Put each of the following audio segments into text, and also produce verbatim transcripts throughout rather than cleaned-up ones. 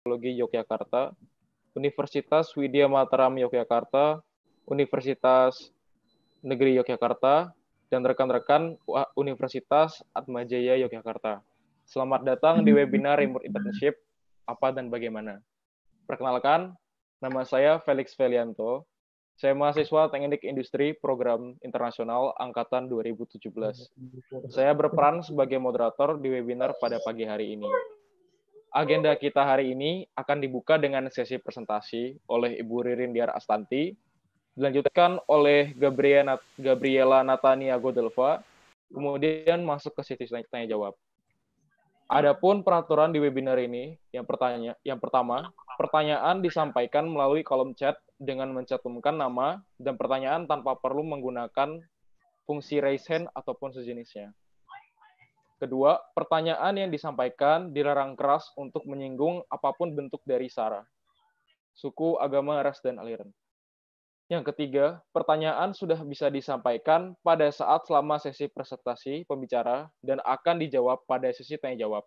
Teknologi Yogyakarta, Universitas Widya Mataram Yogyakarta, Universitas Negeri Yogyakarta, dan rekan-rekan Universitas Atmajaya Yogyakarta. Selamat datang di webinar Remote Internship, apa dan bagaimana. Perkenalkan, nama saya Felix Felianto. Saya mahasiswa Teknik Industri Program Internasional Angkatan dua ribu tujuh belas. Saya berperan sebagai moderator di webinar pada pagi hari ini. Agenda kita hari ini akan dibuka dengan sesi presentasi oleh Ibu Ririn Diar Astanti, dilanjutkan oleh Gabriela Natania Godelva, kemudian masuk ke sesi tanya jawab. Adapun peraturan di webinar ini, yang, pertanya, yang pertama, pertanyaan disampaikan melalui kolom chat dengan mencantumkan nama dan pertanyaan tanpa perlu menggunakan fungsi raise hand ataupun sejenisnya. Kedua, pertanyaan yang disampaikan dilarang keras untuk menyinggung apapun bentuk dari sara, suku, agama, ras, dan aliran. Yang ketiga, pertanyaan sudah bisa disampaikan pada saat selama sesi presentasi pembicara dan akan dijawab pada sesi tanya jawab.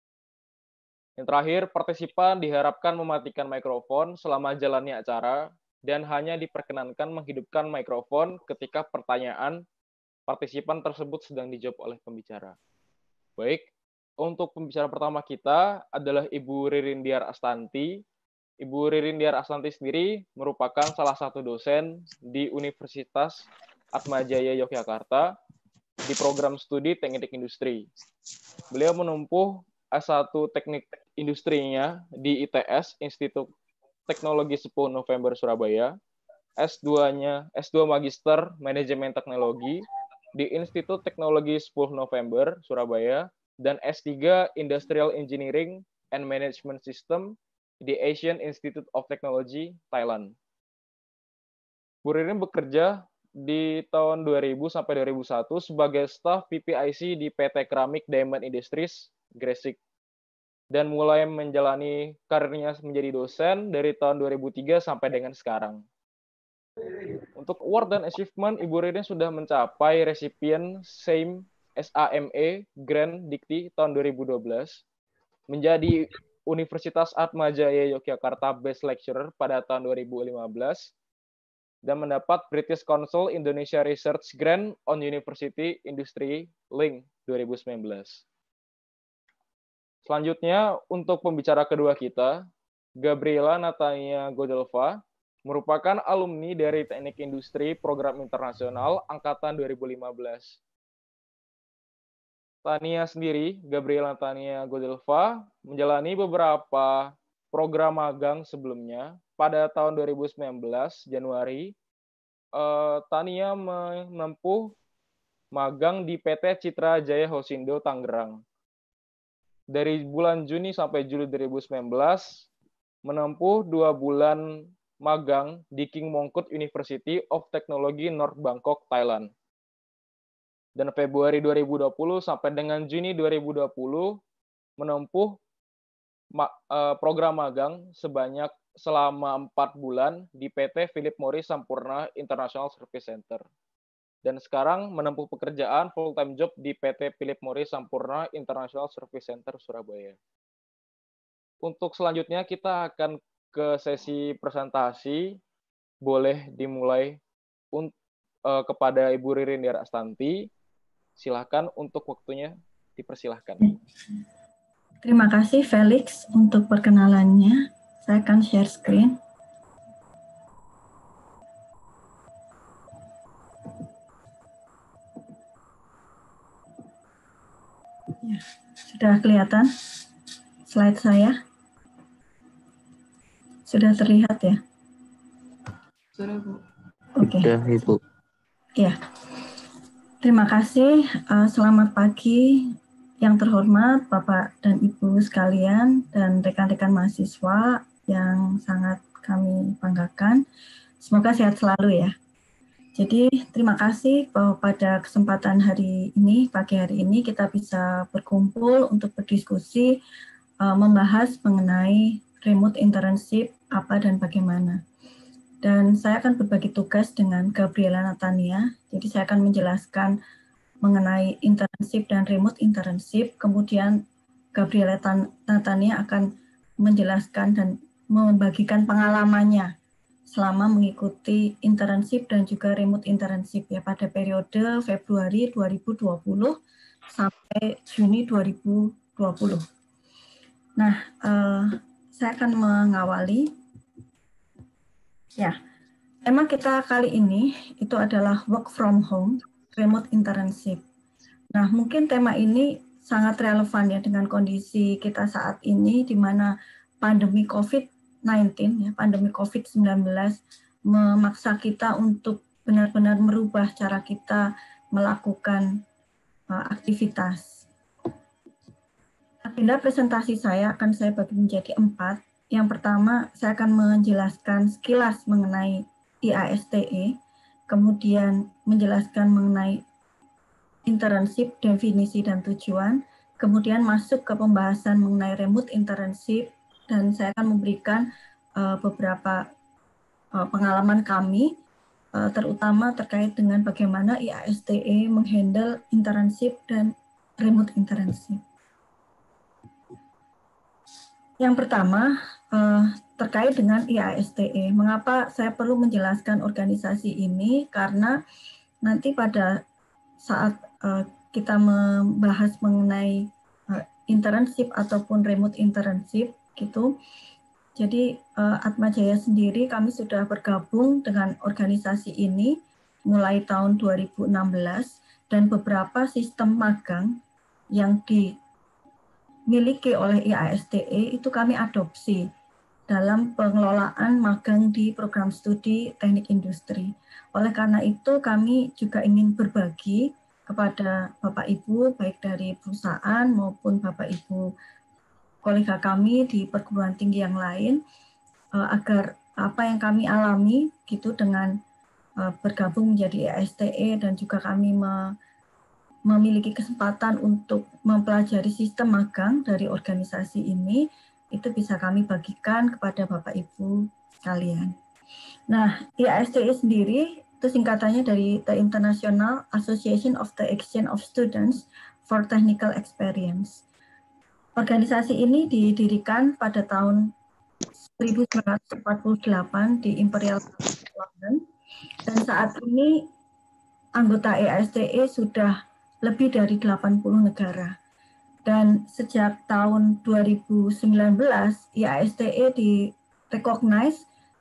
Yang terakhir, partisipan diharapkan mematikan mikrofon selama jalannya acara dan hanya diperkenankan menghidupkan mikrofon ketika pertanyaan partisipan tersebut sedang dijawab oleh pembicara. Baik, untuk pembicara pertama kita adalah Ibu Ririn Diar Astanti. Ibu Ririn Diar Astanti sendiri merupakan salah satu dosen di Universitas Atmajaya Yogyakarta di program studi Teknik Industri. Beliau menempuh S satu Teknik Industrinya di I T S, Institut Teknologi sepuluh November Surabaya, S dua-nya, S dua Magister Manajemen Teknologi di Institut Teknologi sepuluh November Surabaya, dan S tiga Industrial Engineering and Management System di Asian Institute of Technology, Thailand. Bu Ririn bekerja di tahun dua ribu sampai dua ribu satu sebagai staf P P I C di P T Keramik Diamond Industries, Gresik, dan mulai menjalani karirnya menjadi dosen dari tahun dua ribu tiga sampai dengan sekarang. Untuk award dan achievement, Ibu Ririn sudah mencapai resipien SAME S A M E Grand Dikti tahun dua ribu dua belas, menjadi Universitas Atmajaya Yogyakarta Best Lecturer pada tahun dua ribu lima belas, dan mendapat British Council Indonesia Research Grant on University Industry Link dua ribu sembilan belas. Selanjutnya, untuk pembicara kedua kita, Gabriela Natania Godelva, merupakan alumni dari Teknik Industri Program Internasional Angkatan dua ribu lima belas. Tania sendiri, Gabriela Tania Godelva, menjalani beberapa program magang sebelumnya. Pada tahun dua ribu sembilan belas, Januari, eh, Tania menempuh magang di P T Citra Jaya Hosindo, Tangerang. Dari bulan Juni sampai Juli dua ribu sembilan belas, menempuh dua bulan magang di King Mongkut University of Technology, North Bangkok, Thailand. Dan Februari dua ribu dua puluh sampai dengan Juni dua ribu dua puluh menempuh program magang sebanyak selama empat bulan di P T Philip Morris Sampurna International Service Center. Dan sekarang menempuh pekerjaan full-time job di P T Philip Morris Sampurna International Service Center, Surabaya. Untuk selanjutnya kita akan ke sesi presentasi. Boleh dimulai kepada Ibu Ririn Diar Astanti. Silakan untuk waktunya, dipersilahkan. Terima kasih Felix untuk perkenalannya. Saya akan share screen. Ya, sudah kelihatan slide saya? Sudah terlihat ya? Sudah, Bu. Oke. Sudah, Ibu. Ya. Terima kasih. Selamat pagi yang terhormat Bapak dan Ibu sekalian dan rekan-rekan mahasiswa yang sangat kami banggakan. Semoga sehat selalu ya. Jadi terima kasih bahwa pada kesempatan hari ini, pagi hari ini kita bisa berkumpul untuk berdiskusi membahas mengenai remote internship apa dan bagaimana. Dan saya akan berbagi tugas dengan Gabriela Natania. Jadi saya akan menjelaskan mengenai internship dan remote internship. Kemudian Gabriela Natania akan menjelaskan dan membagikan pengalamannya selama mengikuti internship dan juga remote internship ya pada periode Februari dua ribu dua puluh sampai Juni dua ribu dua puluh. Nah, eh, saya akan mengawali. Ya, tema kita kali ini itu adalah work from home, remote internship. Nah, mungkin tema ini sangat relevan ya dengan kondisi kita saat ini di mana pandemi covid sembilan belas ya, pandemi covid sembilan belas memaksa kita untuk benar-benar merubah cara kita melakukan uh, aktivitas. Agenda presentasi saya akan saya bagi menjadi empat. Yang pertama, saya akan menjelaskan sekilas mengenai I A S T E, kemudian menjelaskan mengenai internship, definisi dan tujuan, kemudian masuk ke pembahasan mengenai remote internship, dan saya akan memberikan uh, beberapa uh, pengalaman kami, uh, terutama terkait dengan bagaimana I A S T E menghandle internship dan remote internship. Yang pertama, uh, terkait dengan I A S T E. Mengapa saya perlu menjelaskan organisasi ini? Karena nanti pada saat uh, kita membahas mengenai uh, internship ataupun remote internship, gitu. Jadi uh, Atmajaya sendiri kami sudah bergabung dengan organisasi ini mulai tahun dua ribu enam belas dan beberapa sistem magang yang di miliki oleh I A S T E itu kami adopsi dalam pengelolaan magang di program studi teknik industri. Oleh karena itu kami juga ingin berbagi kepada Bapak Ibu baik dari perusahaan maupun Bapak Ibu kolega kami di perguruan tinggi yang lain agar apa yang kami alami gitu dengan bergabung menjadi I A S T E dan juga kami me memiliki kesempatan untuk mempelajari sistem magang dari organisasi ini, itu bisa kami bagikan kepada Bapak Ibu sekalian. Nah, I A S T E sendiri itu singkatannya dari The International Association of the Exchange of Students for Technical Experience. Organisasi ini didirikan pada tahun seribu sembilan ratus empat puluh delapan di Imperial College London, dan saat ini anggota I A S T E sudah lebih dari delapan puluh negara. Dan sejak tahun dua ribu sembilan belas, I A S T E di-recognize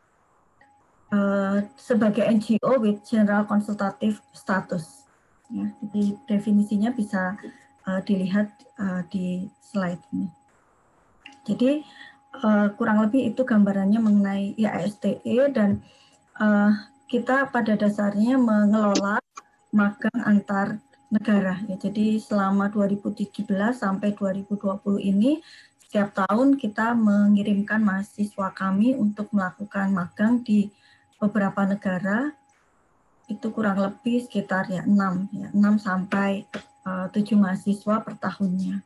uh, sebagai N G O with General Consultative Status. Ya, jadi definisinya bisa uh, dilihat uh, di slide ini. Jadi uh, kurang lebih itu gambarannya mengenai I A S T E, dan uh, kita pada dasarnya mengelola magang antar negara ya. Jadi selama dua ribu tujuh belas sampai dua ribu dua puluh ini setiap tahun kita mengirimkan mahasiswa kami untuk melakukan magang di beberapa negara. Itu kurang lebih sekitar ya enam ya, enam sampai tujuh mahasiswa per tahunnya.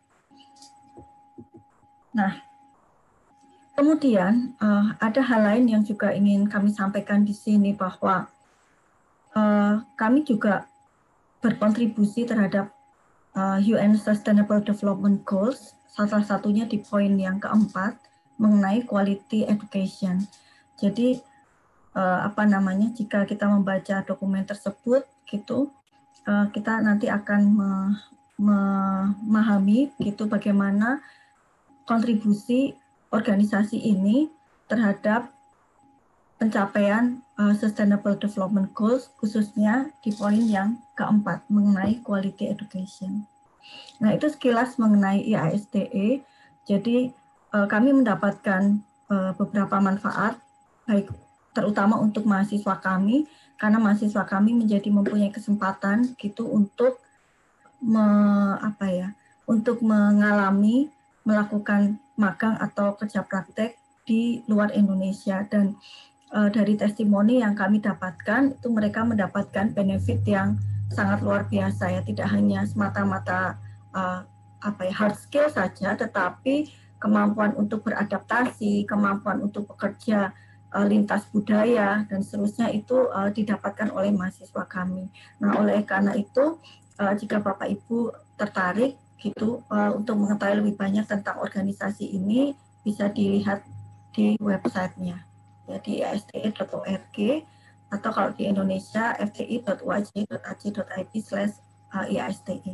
Nah, kemudian uh, ada hal lain yang juga ingin kami sampaikan di sini bahwa uh, kami juga berkontribusi terhadap uh, U N Sustainable Development Goals, salah satunya di poin yang keempat mengenai quality education. Jadi uh, apa namanya, jika kita membaca dokumen tersebut, gitu, uh, kita nanti akan me- memahami gitu bagaimana kontribusi organisasi ini terhadap pencapaian uh, Sustainable Development Goals, khususnya di poin yang keempat mengenai quality education. Nah, itu sekilas mengenai I A S T E. Jadi uh, kami mendapatkan uh, beberapa manfaat, baik terutama untuk mahasiswa kami, karena mahasiswa kami menjadi mempunyai kesempatan gitu untuk me, apa ya, untuk mengalami melakukan magang atau kerja praktek di luar Indonesia. Dan Uh, dari testimoni yang kami dapatkan, itu mereka mendapatkan benefit yang sangat luar biasa ya, tidak hanya semata-mata uh, apa ya hard skill saja, tetapi kemampuan untuk beradaptasi, kemampuan untuk bekerja uh, lintas budaya dan seterusnya itu uh, didapatkan oleh mahasiswa kami. Nah, oleh karena itu uh, jika Bapak Ibu tertarik gitu uh, untuk mengetahui lebih banyak tentang organisasi ini, bisa dilihat di websitenya, ya di i a s t e dot org, atau kalau di Indonesia f t i dot u a j dot a c dot i d slash i a s t e.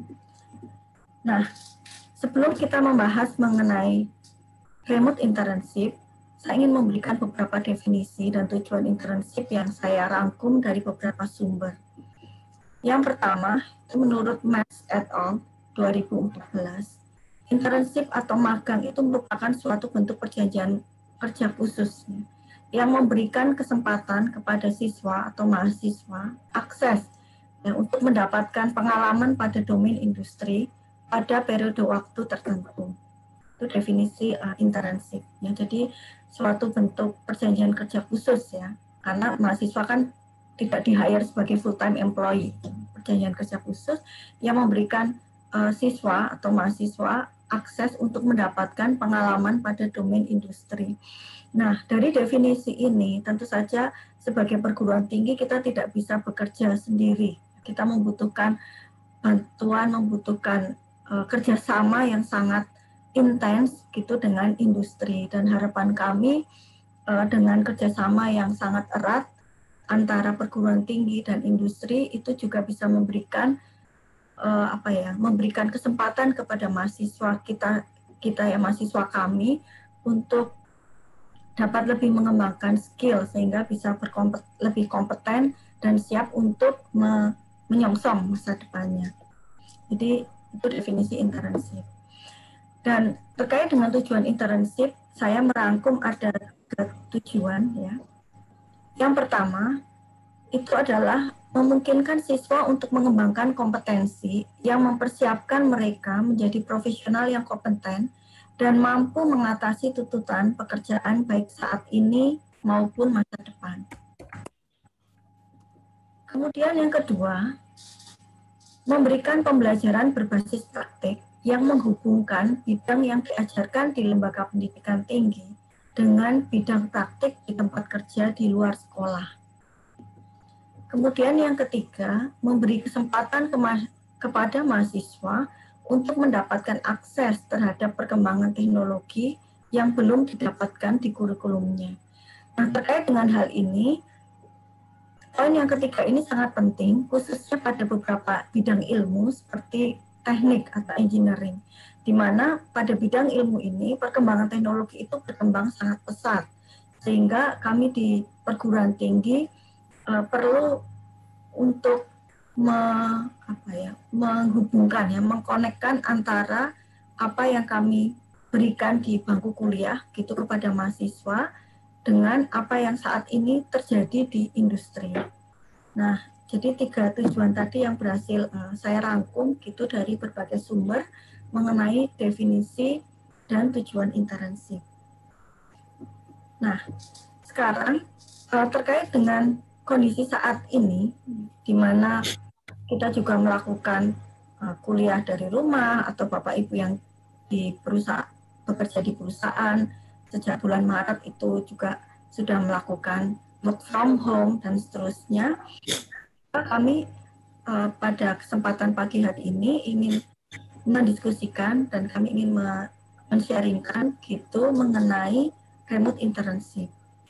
Nah, sebelum kita membahas mengenai remote internship, saya ingin memberikan beberapa definisi dan tujuan internship yang saya rangkum dari beberapa sumber. Yang pertama, menurut Max et al. dua ribu empat belas, internship atau magang itu merupakan suatu bentuk perjanjian kerja khusus yang memberikan kesempatan kepada siswa atau mahasiswa akses ya, untuk mendapatkan pengalaman pada domain industri pada periode waktu tertentu. Itu definisi uh, internship. Ya. Jadi suatu bentuk perjanjian kerja khusus ya, karena mahasiswa kan tidak di-hire sebagai full-time employee. Perjanjian kerja khusus yang memberikan uh, siswa atau mahasiswa akses untuk mendapatkan pengalaman pada domain industri. Nah, dari definisi ini tentu saja sebagai perguruan tinggi kita tidak bisa bekerja sendiri. Kita membutuhkan bantuan, membutuhkan uh, kerjasama yang sangat intens gitu dengan industri, dan harapan kami uh, dengan kerjasama yang sangat erat antara perguruan tinggi dan industri itu juga bisa memberikan uh, apa ya, memberikan kesempatan kepada mahasiswa kita kita ya mahasiswa kami untuk dapat lebih mengembangkan skill sehingga bisa berkompet, lebih kompeten dan siap untuk me, menyongsong masa depannya. Jadi itu definisi internship. Dan terkait dengan tujuan internship, saya merangkum ada tiga tujuan ya. Yang pertama, itu adalah memungkinkan siswa untuk mengembangkan kompetensi yang mempersiapkan mereka menjadi profesional yang kompeten dan mampu mengatasi tuntutan pekerjaan baik saat ini maupun masa depan. Kemudian yang kedua, memberikan pembelajaran berbasis praktik yang menghubungkan bidang yang diajarkan di lembaga pendidikan tinggi dengan bidang praktik di tempat kerja di luar sekolah. Kemudian yang ketiga, memberi kesempatan ke ma- kepada mahasiswa untuk mendapatkan akses terhadap perkembangan teknologi yang belum didapatkan di kurikulumnya. Nah, terkait dengan hal ini, poin yang ketiga ini sangat penting, khususnya pada beberapa bidang ilmu seperti teknik atau engineering, di mana pada bidang ilmu ini perkembangan teknologi itu berkembang sangat pesat, sehingga kami di perguruan tinggi uh, perlu untuk me, apa ya, menghubungkan, ya, mengkonekkan antara apa yang kami berikan di bangku kuliah gitu kepada mahasiswa dengan apa yang saat ini terjadi di industri. Nah, jadi tiga tujuan tadi yang berhasil uh, saya rangkum gitu dari berbagai sumber mengenai definisi dan tujuan internship. Nah, sekarang uh, terkait dengan kondisi saat ini, di mana kita juga melakukan uh, kuliah dari rumah atau Bapak Ibu yang di perusahaan bekerja di perusahaan sejak bulan Maret itu juga sudah melakukan work from home dan seterusnya. Kami uh, pada kesempatan pagi hari ini ingin mendiskusikan dan kami ingin men-sharingkan gitu mengenai remote internship.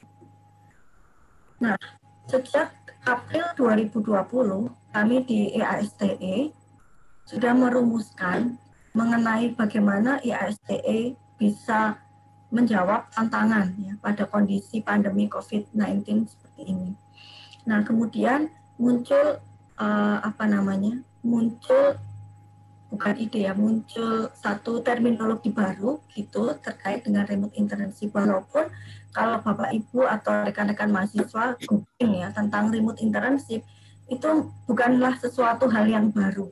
Nah, sejak April dua ribu dua puluh kami di I A S T E sudah merumuskan mengenai bagaimana I A S T E bisa menjawab tantangan ya, pada kondisi pandemi covid sembilan belas seperti ini. Nah, kemudian muncul uh, apa namanya? muncul bukan ide ya, muncul satu terminologi baru gitu terkait dengan remote internship, walaupun kalau Bapak Ibu atau rekan-rekan mahasiswa googling ya tentang remote internship itu bukanlah sesuatu hal yang baru.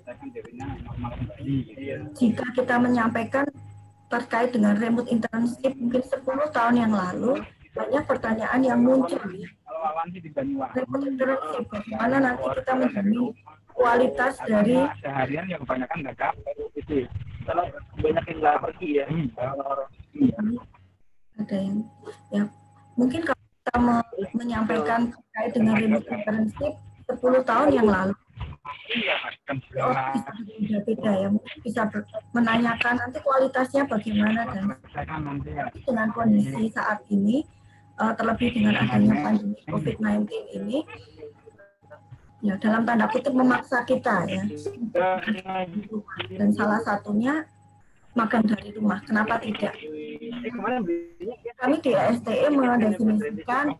Jika kita menyampaikan terkait dengan remote internship mungkin sepuluh tahun yang lalu, banyak pertanyaan yang muncul. Remote internship, bagaimana nanti kita menjamin kualitas dari seharian yang kebanyakan nggak capek itu. Kalau banyak yang nggak pergi ya. Hmm. Ada yang ya mungkin kalau kita menyampaikan terkait dengan remote internship sepuluh tahun yang lalu Iya, kan Oh, bisa berbeda-beda ya, mungkin bisa ber- menanyakan nanti kualitasnya bagaimana dan nanti ya. dengan kondisi saat ini, uh, terlebih dengan adanya pandemi COVID sembilan belas ini, ya dalam tanda kutip memaksa kita ya, dan salah satunya magang dari rumah. Kenapa tidak? Kami di A S T E mendefinisikan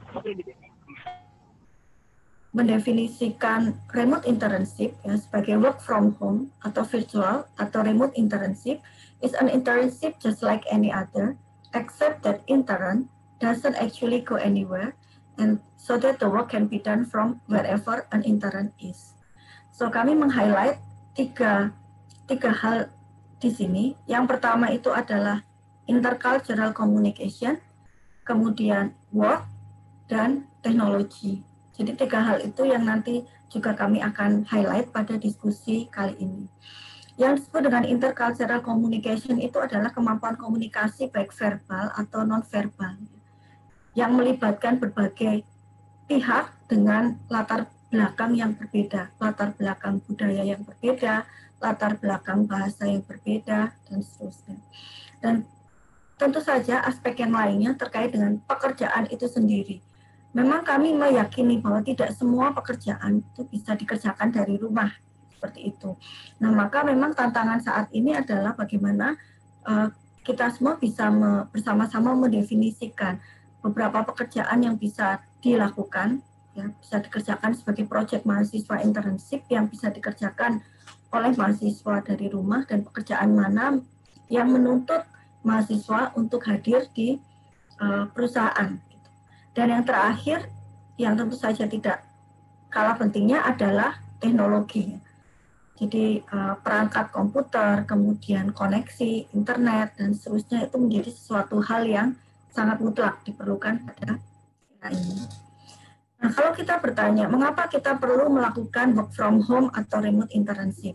mendefinisikan remote internship ya, sebagai work from home atau virtual atau remote internship is an internship just like any other, except that intern doesn't actually go anywhere, and so that the work can be done from wherever an intern is. So kami meng-highlight tiga, tiga hal di sini. Yang pertama itu adalah intercultural communication, kemudian work, dan teknologi. Jadi tiga hal itu yang nanti juga kami akan highlight pada diskusi kali ini. Yang disebut dengan intercultural communication itu adalah kemampuan komunikasi baik verbal atau non-verbal yang melibatkan berbagai pihak dengan latar belakang yang berbeda, latar belakang budaya yang berbeda, latar belakang bahasa yang berbeda, dan seterusnya. Dan tentu saja aspek yang lainnya terkait dengan pekerjaan itu sendiri. Memang kami meyakini bahwa tidak semua pekerjaan itu bisa dikerjakan dari rumah, seperti itu. Nah, maka memang tantangan saat ini adalah bagaimana uh, kita semua bisa me, bersama-sama mendefinisikan beberapa pekerjaan yang bisa dilakukan, ya, bisa dikerjakan sebagai proyek mahasiswa internship yang bisa dikerjakan oleh mahasiswa dari rumah, dan pekerjaan mana yang menuntut mahasiswa untuk hadir di uh, perusahaan. Dan yang terakhir, yang tentu saja tidak kalah pentingnya adalah teknologi. Jadi uh, perangkat komputer, kemudian koneksi, internet, dan seterusnya itu menjadi sesuatu hal yang sangat mutlak diperlukan pada era ini. Nah, kalau kita bertanya, mengapa kita perlu melakukan work from home atau remote internship?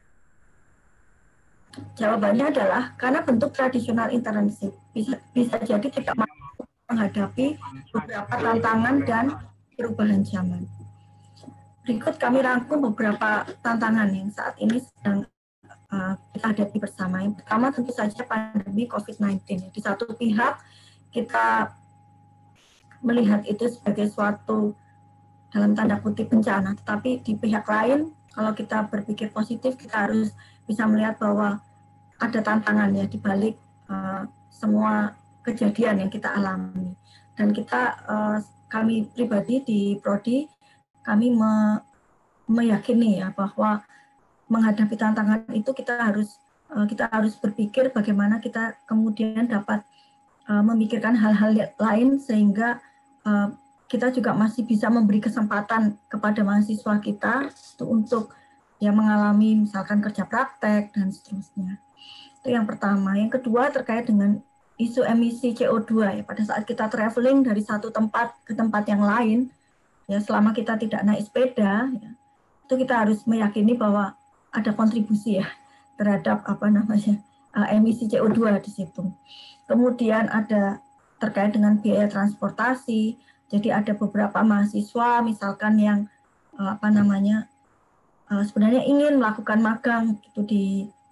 Jawabannya adalah karena bentuk tradisional internship bisa, bisa jadi tidak mampu menghadapi beberapa tantangan dan perubahan zaman. Berikut kami rangkum beberapa tantangan yang saat ini sedang uh, kita hadapi bersama. Yang pertama tentu saja pandemi COVID sembilan belas. Di satu pihak kita melihat itu sebagai suatu dalam tanda kutip bencana, tetapi di pihak lain kalau kita berpikir positif kita harus bisa melihat bahwa ada tantangannya di balik uh, semua kejadian yang kita alami. Dan kita, uh, kami pribadi di Prodi, kami me, meyakini ya bahwa menghadapi tantangan itu kita harus uh, kita harus berpikir bagaimana kita kemudian dapat uh, memikirkan hal-hal lain sehingga uh, kita juga masih bisa memberi kesempatan kepada mahasiswa kita untuk ya mengalami misalkan kerja praktek dan seterusnya. Itu yang pertama. Yang kedua terkait dengan isu emisi C O dua ya, pada saat kita traveling dari satu tempat ke tempat yang lain ya, selama kita tidak naik sepeda ya, itu kita harus meyakini bahwa ada kontribusi ya terhadap apa namanya uh, emisi C O dua di situ. Kemudian ada terkait dengan biaya transportasi. Jadi ada beberapa mahasiswa misalkan yang uh, apa namanya uh, sebenarnya ingin melakukan magang gitu di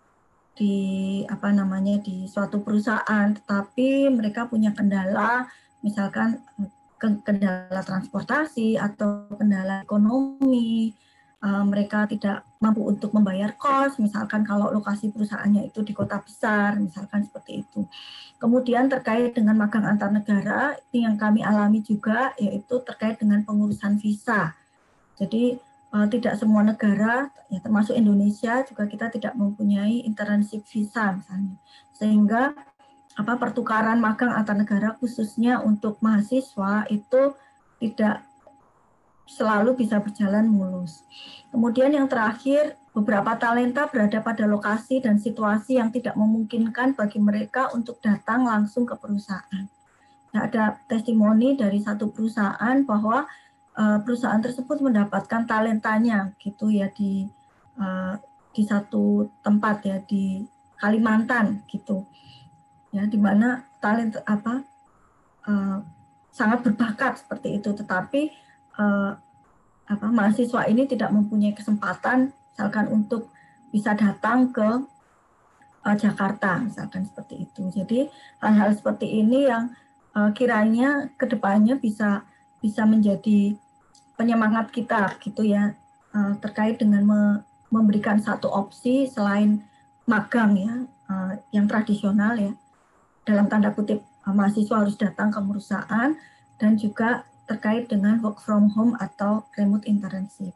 di apa namanya di suatu perusahaan, tetapi mereka punya kendala, misalkan kendala transportasi atau kendala ekonomi, uh, mereka tidak mampu untuk membayar kos, misalkan kalau lokasi perusahaannya itu di kota besar, misalkan seperti itu. Kemudian terkait dengan magang antar negara, ini yang kami alami juga, yaitu terkait dengan pengurusan visa. Jadi Uh, tidak semua negara, ya termasuk Indonesia juga kita tidak mempunyai internship visa misalnya, sehingga apa pertukaran magang antar negara khususnya untuk mahasiswa itu tidak selalu bisa berjalan mulus. Kemudian yang terakhir, beberapa talenta berada pada lokasi dan situasi yang tidak memungkinkan bagi mereka untuk datang langsung ke perusahaan. Ya, ada testimoni dari satu perusahaan bahwa perusahaan tersebut mendapatkan talentanya gitu ya di uh, di satu tempat ya di Kalimantan gitu ya, di mana talent apa uh, sangat berbakat seperti itu, tetapi uh, apa, mahasiswa ini tidak mempunyai kesempatan misalkan untuk bisa datang ke uh, Jakarta misalkan seperti itu. Jadi hal-hal seperti ini yang uh, kiranya kedepannya bisa bisa menjadi penyemangat kita gitu ya, uh, terkait dengan me memberikan satu opsi selain magang ya, uh, yang tradisional ya, dalam tanda kutip uh, mahasiswa harus datang ke perusahaan, dan juga terkait dengan work from home atau remote internship.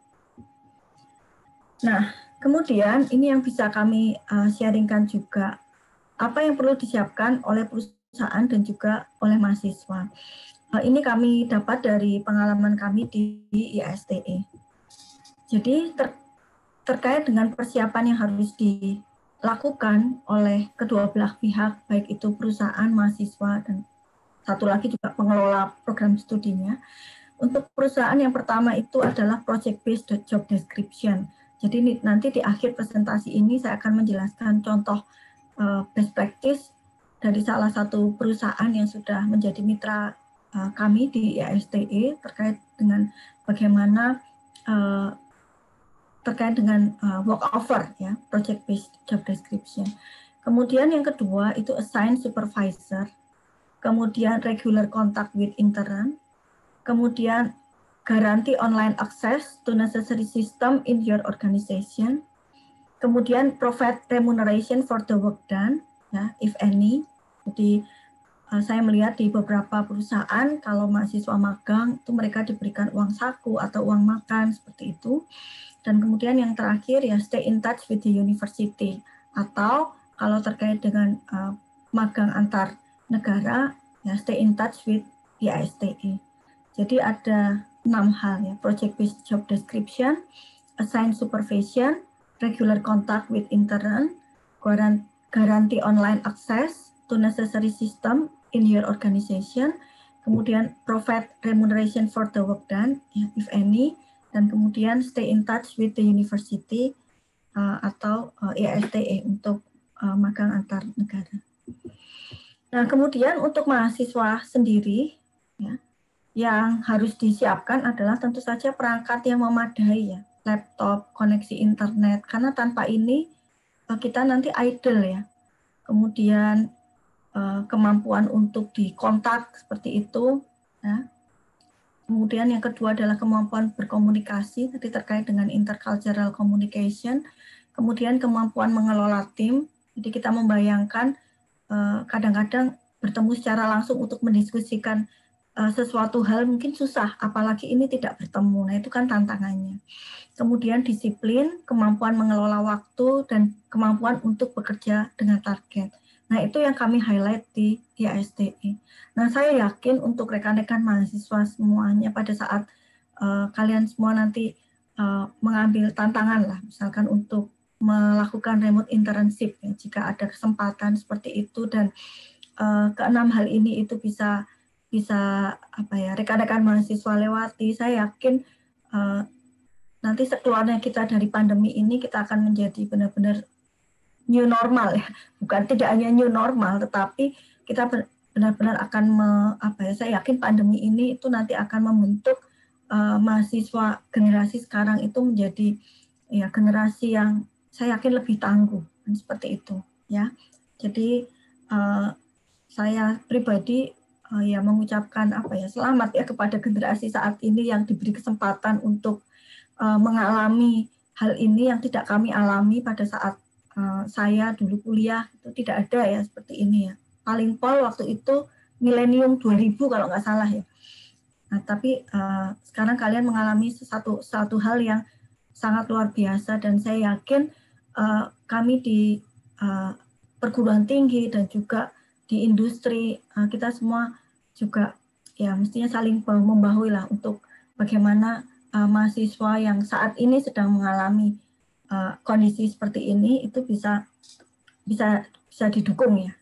Nah, kemudian ini yang bisa kami uh, sharingkan juga, apa yang perlu disiapkan oleh perusahaan dan juga oleh mahasiswa. Uh, ini kami dapat dari pengalaman kami di I A S T E. Jadi ter terkait dengan persiapan yang harus dilakukan oleh kedua belah pihak, baik itu perusahaan, mahasiswa, dan satu lagi juga pengelola program studinya. Untuk perusahaan yang pertama itu adalah project-based job description. Jadi nanti di akhir presentasi ini saya akan menjelaskan contoh uh, best practice dari salah satu perusahaan yang sudah menjadi mitra uh, kami di I A S T E terkait dengan bagaimana uh, terkait dengan uh, work offer ya, project based job description. Kemudian yang kedua itu assign supervisor, kemudian regular contact with intern, kemudian guarantee online access to necessary system in your organization, kemudian provide remuneration for the work done ya, if any. Jadi uh, saya melihat di beberapa perusahaan kalau mahasiswa magang itu mereka diberikan uang saku atau uang makan seperti itu. Dan kemudian yang terakhir ya stay in touch with the university, atau kalau terkait dengan uh, magang antar negara ya stay in touch with I A S T E. Jadi ada enam hal ya, project based job description, assign supervision, regular contact with intern, guarantee online access to necessary system in your organization, kemudian provide remuneration for the work done ya, if any, dan kemudian stay in touch with the university uh, atau uh, I A S T E untuk uh, magang antar negara. Nah, kemudian untuk mahasiswa sendiri, ya, yang harus disiapkan adalah tentu saja perangkat yang memadai ya, laptop, koneksi internet, karena tanpa ini uh, kita nanti idle ya. Kemudian uh, kemampuan untuk dikontak seperti itu, ya. Kemudian yang kedua adalah kemampuan berkomunikasi, tadi terkait dengan intercultural communication. Kemudian kemampuan mengelola tim, jadi kita membayangkan kadang-kadang uh, bertemu secara langsung untuk mendiskusikan uh, sesuatu hal mungkin susah, apalagi ini tidak bertemu, nah itu kan tantangannya. Kemudian disiplin, kemampuan mengelola waktu, dan kemampuan untuk bekerja dengan target. Nah, itu yang kami highlight di I A S T E. Nah, saya yakin untuk rekan-rekan mahasiswa semuanya pada saat uh, kalian semua nanti uh, mengambil tantangan lah, misalkan untuk melakukan remote internship, ya, jika ada kesempatan seperti itu, dan uh, keenam hal ini itu bisa bisa apa ya rekan-rekan mahasiswa lewati, saya yakin uh, nanti sekeluarnya kita dari pandemi ini kita akan menjadi benar-benar new normal ya, bukan tidak hanya new normal, tetapi kita benar-benar akan me, apa ya, saya yakin pandemi ini itu nanti akan membentuk uh, mahasiswa generasi sekarang itu menjadi ya generasi yang saya yakin lebih tangguh, seperti itu ya. Jadi uh, saya pribadi uh, ya mengucapkan apa ya selamat ya kepada generasi saat ini yang diberi kesempatan untuk uh, mengalami hal ini yang tidak kami alami pada saat Uh, saya dulu kuliah itu tidak ada ya seperti ini ya. Paling pol waktu itu milenium dua ribu kalau nggak salah ya. Nah, tapi uh, sekarang kalian mengalami satu satu hal yang sangat luar biasa, dan saya yakin uh, kami di uh, perguruan tinggi dan juga di industri uh, kita semua juga ya mestinya saling membahui lah untuk bagaimana uh, mahasiswa yang saat ini sedang mengalami Uh, kondisi seperti ini itu bisa bisa bisa didukung ya.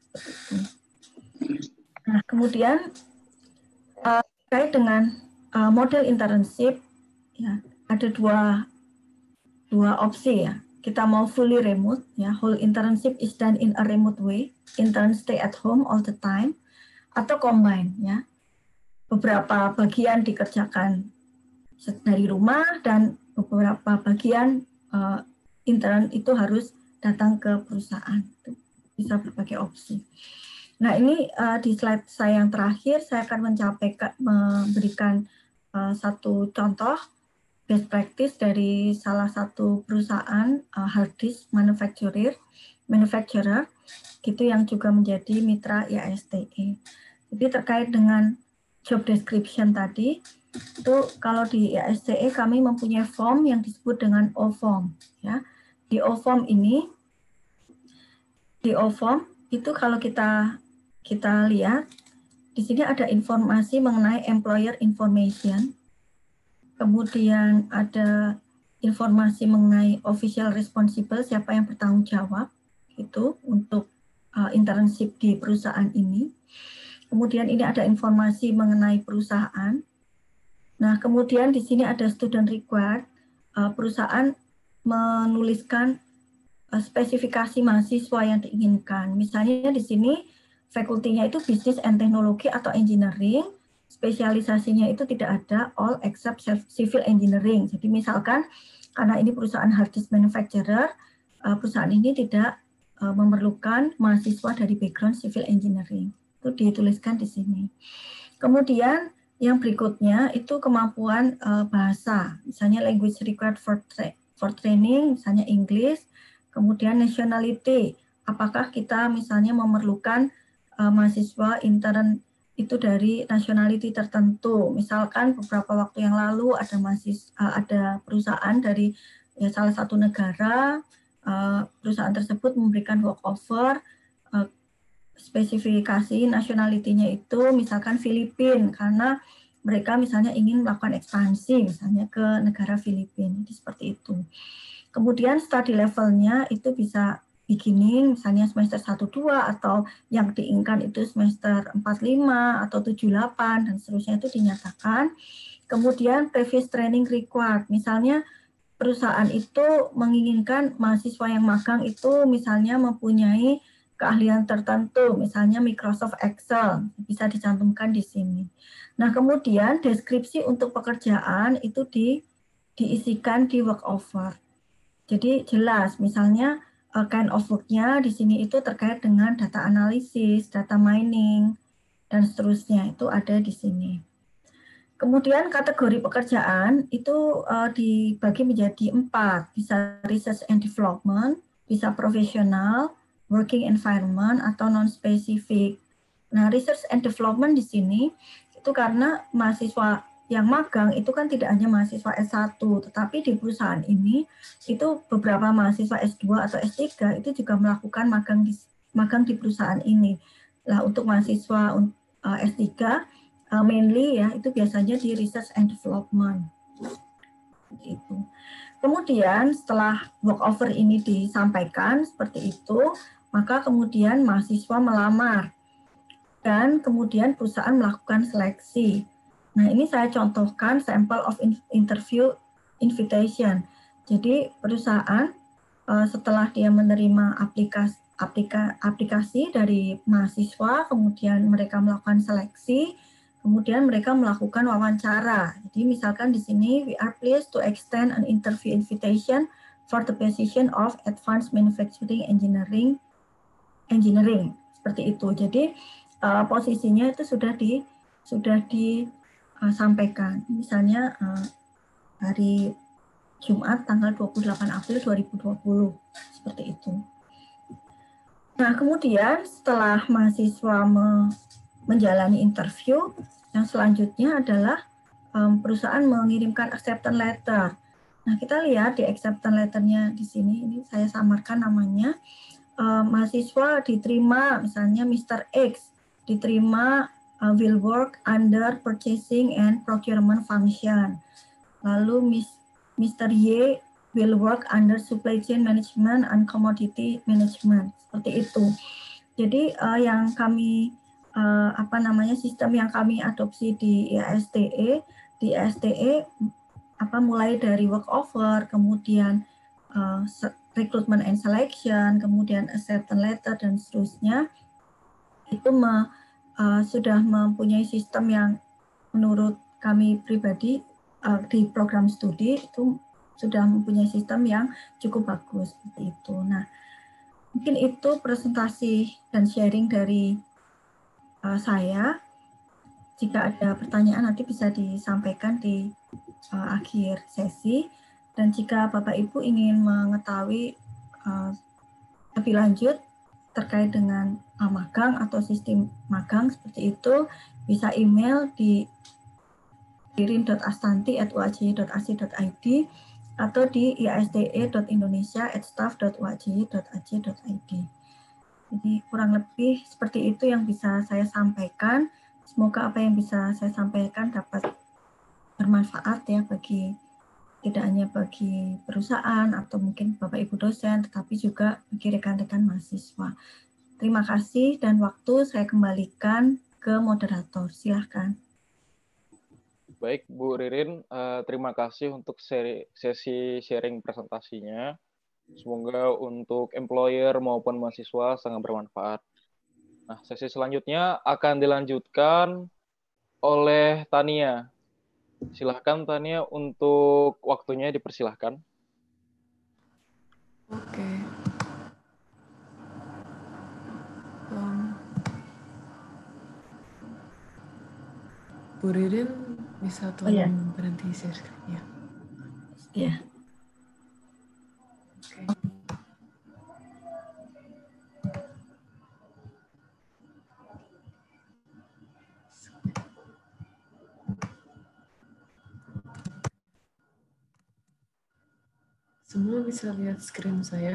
Nah, kemudian uh, terkait dengan uh, model internship ya ada dua dua opsi ya. Kita mau fully remote ya, whole internship is done in a remote way, intern stay at home all the time, atau combine ya. Beberapa bagian dikerjakan dari rumah, dan beberapa bagian uh, intern itu harus datang ke perusahaan. Itu bisa berbagai opsi. Nah, ini uh, di slide saya yang terakhir, saya akan mencapai, memberikan uh, satu contoh best practice dari salah satu perusahaan uh, hard disk manufacturer, manufacturer, gitu, yang juga menjadi mitra I A S T E. Jadi terkait dengan job description tadi, itu kalau di I A S T E kami mempunyai form yang disebut dengan O-form. Ya. Di O-form ini, di O-form itu kalau kita kita lihat, di sini ada informasi mengenai employer information, kemudian ada informasi mengenai official responsible, siapa yang bertanggung jawab itu untuk uh, internship di perusahaan ini. Kemudian ini ada informasi mengenai perusahaan. Nah, kemudian di sini ada student required, uh, perusahaan menuliskan uh, spesifikasi mahasiswa yang diinginkan. Misalnya di sini fakultinya itu business and technology atau engineering, spesialisasinya itu tidak ada, all except civil engineering. Jadi misalkan karena ini perusahaan hard disk manufacturer, perusahaan ini tidak memerlukan mahasiswa dari background civil engineering. Itu dituliskan di sini. Kemudian yang berikutnya itu kemampuan bahasa, misalnya language required for, tra for training, misalnya English. Kemudian nationality, apakah kita misalnya memerlukan Uh, mahasiswa intern itu dari nationality tertentu. Misalkan beberapa waktu yang lalu ada mahasiswa, uh, ada perusahaan dari ya, salah satu negara, uh, perusahaan tersebut memberikan walkover, uh, spesifikasi nationality-nya itu misalkan Filipina, karena mereka misalnya ingin melakukan ekspansi misalnya ke negara Filipina, seperti itu. Kemudian study level-nya itu bisa beginning, misalnya semester satu dua, atau yang diinginkan itu semester empat lima atau tujuh delapan, dan seterusnya itu dinyatakan. Kemudian previous training required, misalnya perusahaan itu menginginkan mahasiswa yang magang itu misalnya mempunyai keahlian tertentu, misalnya Microsoft Excel, bisa dicantumkan di sini. Nah, kemudian deskripsi untuk pekerjaan itu di, diisikan di workover. Jadi jelas, misalnya Uh, kind of work-nya di sini itu terkait dengan data analisis, data mining, dan seterusnya, itu ada di sini. Kemudian kategori pekerjaan itu uh, dibagi menjadi empat, bisa research and development, bisa profesional, working environment, atau non-specific. Nah, research and development di sini itu karena mahasiswa yang magang itu kan tidak hanya mahasiswa S satu, tetapi di perusahaan ini itu beberapa mahasiswa S dua atau S tiga itu juga melakukan magang di, magang di perusahaan ini. Nah, untuk mahasiswa uh, S tiga uh, mainly ya itu biasanya di research and development. Itu. Kemudian setelah walkover ini disampaikan seperti itu, maka kemudian mahasiswa melamar dan kemudian perusahaan melakukan seleksi. Nah, ini saya contohkan sampel of interview invitation. Jadi perusahaan setelah dia menerima aplikasi, aplika, aplikasi dari mahasiswa, kemudian mereka melakukan seleksi, kemudian mereka melakukan wawancara. Jadi misalkan di sini, we are pleased to extend an interview invitation for the position of advanced manufacturing engineering, engineering seperti itu. Jadi uh, posisinya itu sudah di sudah di sampaikan, misalnya uh, hari Jumat tanggal dua puluh delapan April dua ribu dua puluh, seperti itu. Nah, kemudian setelah mahasiswa me menjalani interview, yang selanjutnya adalah um, perusahaan mengirimkan acceptance letter. Nah, kita lihat di acceptance letternya di sini, ini saya samarkan namanya, um, mahasiswa diterima, misalnya mister X diterima Uh, will work under purchasing and procurement function. Lalu mister Y will work under supply chain management and commodity management. Seperti itu. Jadi uh, yang kami uh, apa namanya sistem yang kami adopsi di I A S T E, di I A S T E apa mulai dari workover, kemudian uh, recruitment and selection, kemudian acceptance letter dan seterusnya itu me Uh, sudah mempunyai sistem yang menurut kami pribadi uh, di program studi itu sudah mempunyai sistem yang cukup bagus seperti itu. Nah, mungkin itu presentasi dan sharing dari uh, saya. Jika ada pertanyaan nanti bisa disampaikan di uh, akhir sesi. Dan jika Bapak Ibu ingin mengetahui uh, lebih lanjut terkait dengan uh, magang atau sistem magang seperti itu, bisa email di ririn dot astanti at u a j i dot a c dot i d atau di i a s d e dot indonesia at staff dot u a j i dot a c dot i d. Jadi kurang lebih seperti itu yang bisa saya sampaikan. Semoga apa yang bisa saya sampaikan dapat bermanfaat ya bagi tidak hanya bagi perusahaan atau mungkin Bapak Ibu dosen, tetapi juga bagi rekan-rekan mahasiswa. Terima kasih dan waktu saya kembalikan ke moderator. Silahkan. Baik, Bu Ririn, uh, terima kasih untuk seri, sesi sharing presentasinya. Semoga untuk employer maupun mahasiswa sangat bermanfaat. Nah, sesi selanjutnya akan dilanjutkan oleh Tania. Silahkan Tania untuk waktunya dipersilahkan. Oke. Um, Bu Ririn bisa tolong Oh, ya. berhenti share screen-nya. Ya. Oke. Semua bisa lihat screen saya?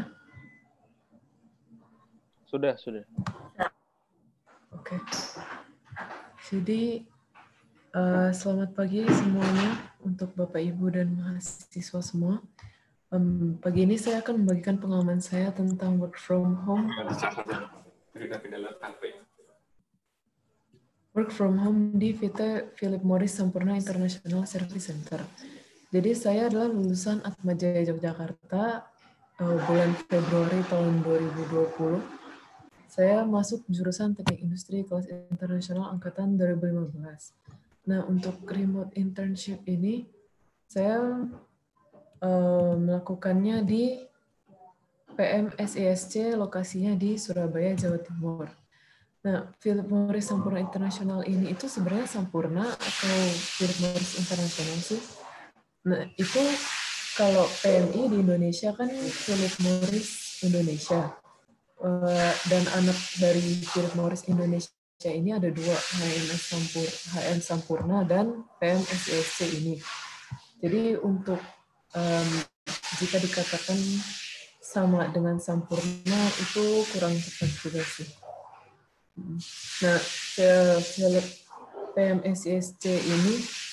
Sudah, sudah. Oke. Jadi, uh, selamat pagi semuanya untuk Bapak, Ibu, dan mahasiswa semua. Um, pagi ini saya akan membagikan pengalaman saya tentang work from home. Work from home di V T Philip Morris Sampurna International Service Center. Jadi saya adalah lulusan Atmajaya Yogyakarta uh, bulan Februari tahun dua ribu dua puluh. Saya masuk jurusan Teknik Industri kelas internasional angkatan dua ribu lima belas. Nah, untuk remote internship ini, saya uh, melakukannya di P M S I S C, lokasinya di Surabaya, Jawa Timur. Nah, Philip Morris Sampurna International ini itu sebenarnya Sampurna atau Philip Morris International sih? Nah, itu kalau P M I di Indonesia kan Philip Morris Indonesia. Uh, dan anak dari Philip Morris Indonesia ini ada dua, H M S Sampurna, H M Sampurna dan P M S I S C ini. Jadi untuk um, jika dikatakan sama dengan Sampurna itu kurang tepat juga sih. Nah, P M S I S C ini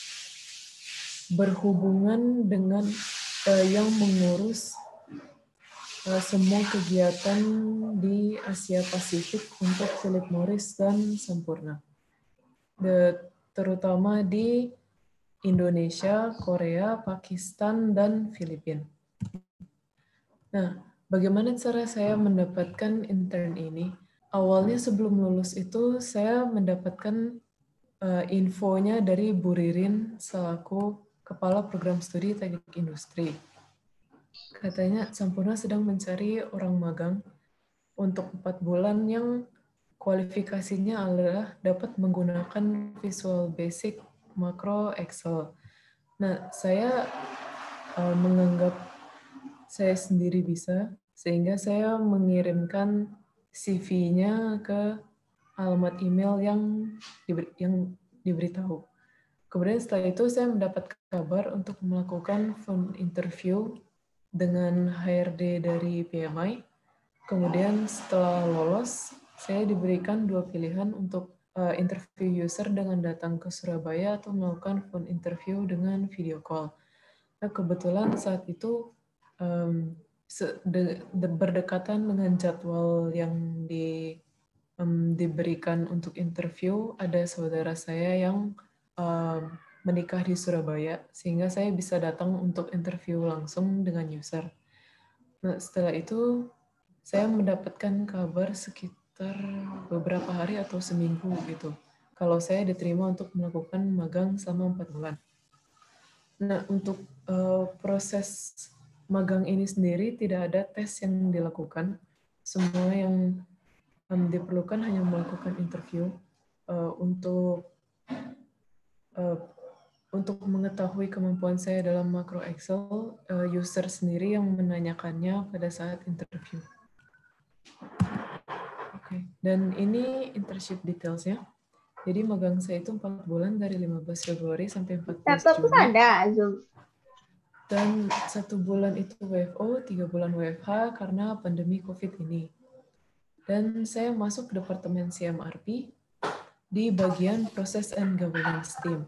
berhubungan dengan uh, yang mengurus uh, semua kegiatan di Asia Pasifik untuk Philip Morris dan Sampurna. The, terutama di Indonesia, Korea, Pakistan, dan Filipina. Nah, bagaimana cara saya mendapatkan intern ini? Awalnya sebelum lulus itu, saya mendapatkan uh, infonya dari Bu Ririn selaku Kepala Program Studi Teknik Industri. Katanya Sampurna sedang mencari orang magang untuk empat bulan yang kualifikasinya adalah dapat menggunakan Visual Basic, Makro, Excel. Nah, saya uh, menganggap saya sendiri bisa, sehingga saya mengirimkan C V-nya ke alamat email yang diberi, yang diberitahu. Kemudian setelah itu saya mendapat kabar untuk melakukan phone interview dengan H R D dari P M I. Kemudian setelah lolos, saya diberikan dua pilihan untuk uh, interview user dengan datang ke Surabaya atau melakukan phone interview dengan video call. Nah, kebetulan saat itu um, de, de, berdekatan dengan jadwal yang di, um, diberikan untuk interview, ada saudara saya yang um, menikah di Surabaya, sehingga saya bisa datang untuk interview langsung dengan user. Nah, setelah itu, saya mendapatkan kabar sekitar beberapa hari atau seminggu gitu, kalau saya diterima untuk melakukan magang selama empat bulan. Nah, untuk uh, proses magang ini sendiri tidak ada tes yang dilakukan. Semua yang um, diperlukan hanya melakukan interview uh, untuk uh, untuk mengetahui kemampuan saya dalam makro Excel. Uh, user sendiri yang menanyakannya pada saat interview. Oke, okay. Dan ini internship detailsnya. Jadi magang saya itu empat bulan dari lima belas Februari sampai empat belas Laptop Juni. ada Zoom. Dan satu bulan itu W F O, tiga bulan W F H karena pandemi COVID ini. Dan saya masuk ke Departemen C M R P di bagian Process and Governance Team.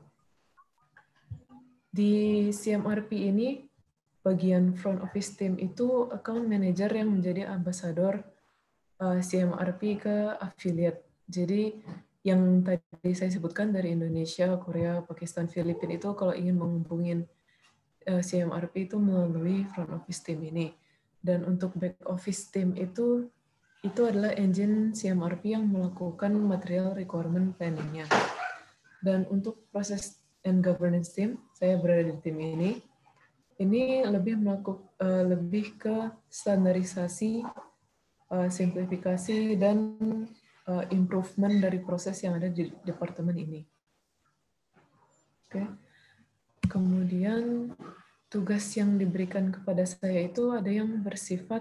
Di C M R P ini, bagian Front Office Team itu account manager yang menjadi ambasador uh, C M R P ke affiliate. Jadi yang tadi saya sebutkan dari Indonesia, Korea, Pakistan, Filipina itu kalau ingin menghubungin C M R P itu melalui front office team ini. Dan untuk back office team itu, itu adalah engine C M R P yang melakukan material requirement planning-nya. Dan untuk proses and governance team, saya berada di tim ini. Ini lebih melakukan uh, lebih ke standarisasi, uh, simplifikasi, dan uh, improvement dari proses yang ada di departemen ini. Oke. Okay. Kemudian tugas yang diberikan kepada saya itu ada yang bersifat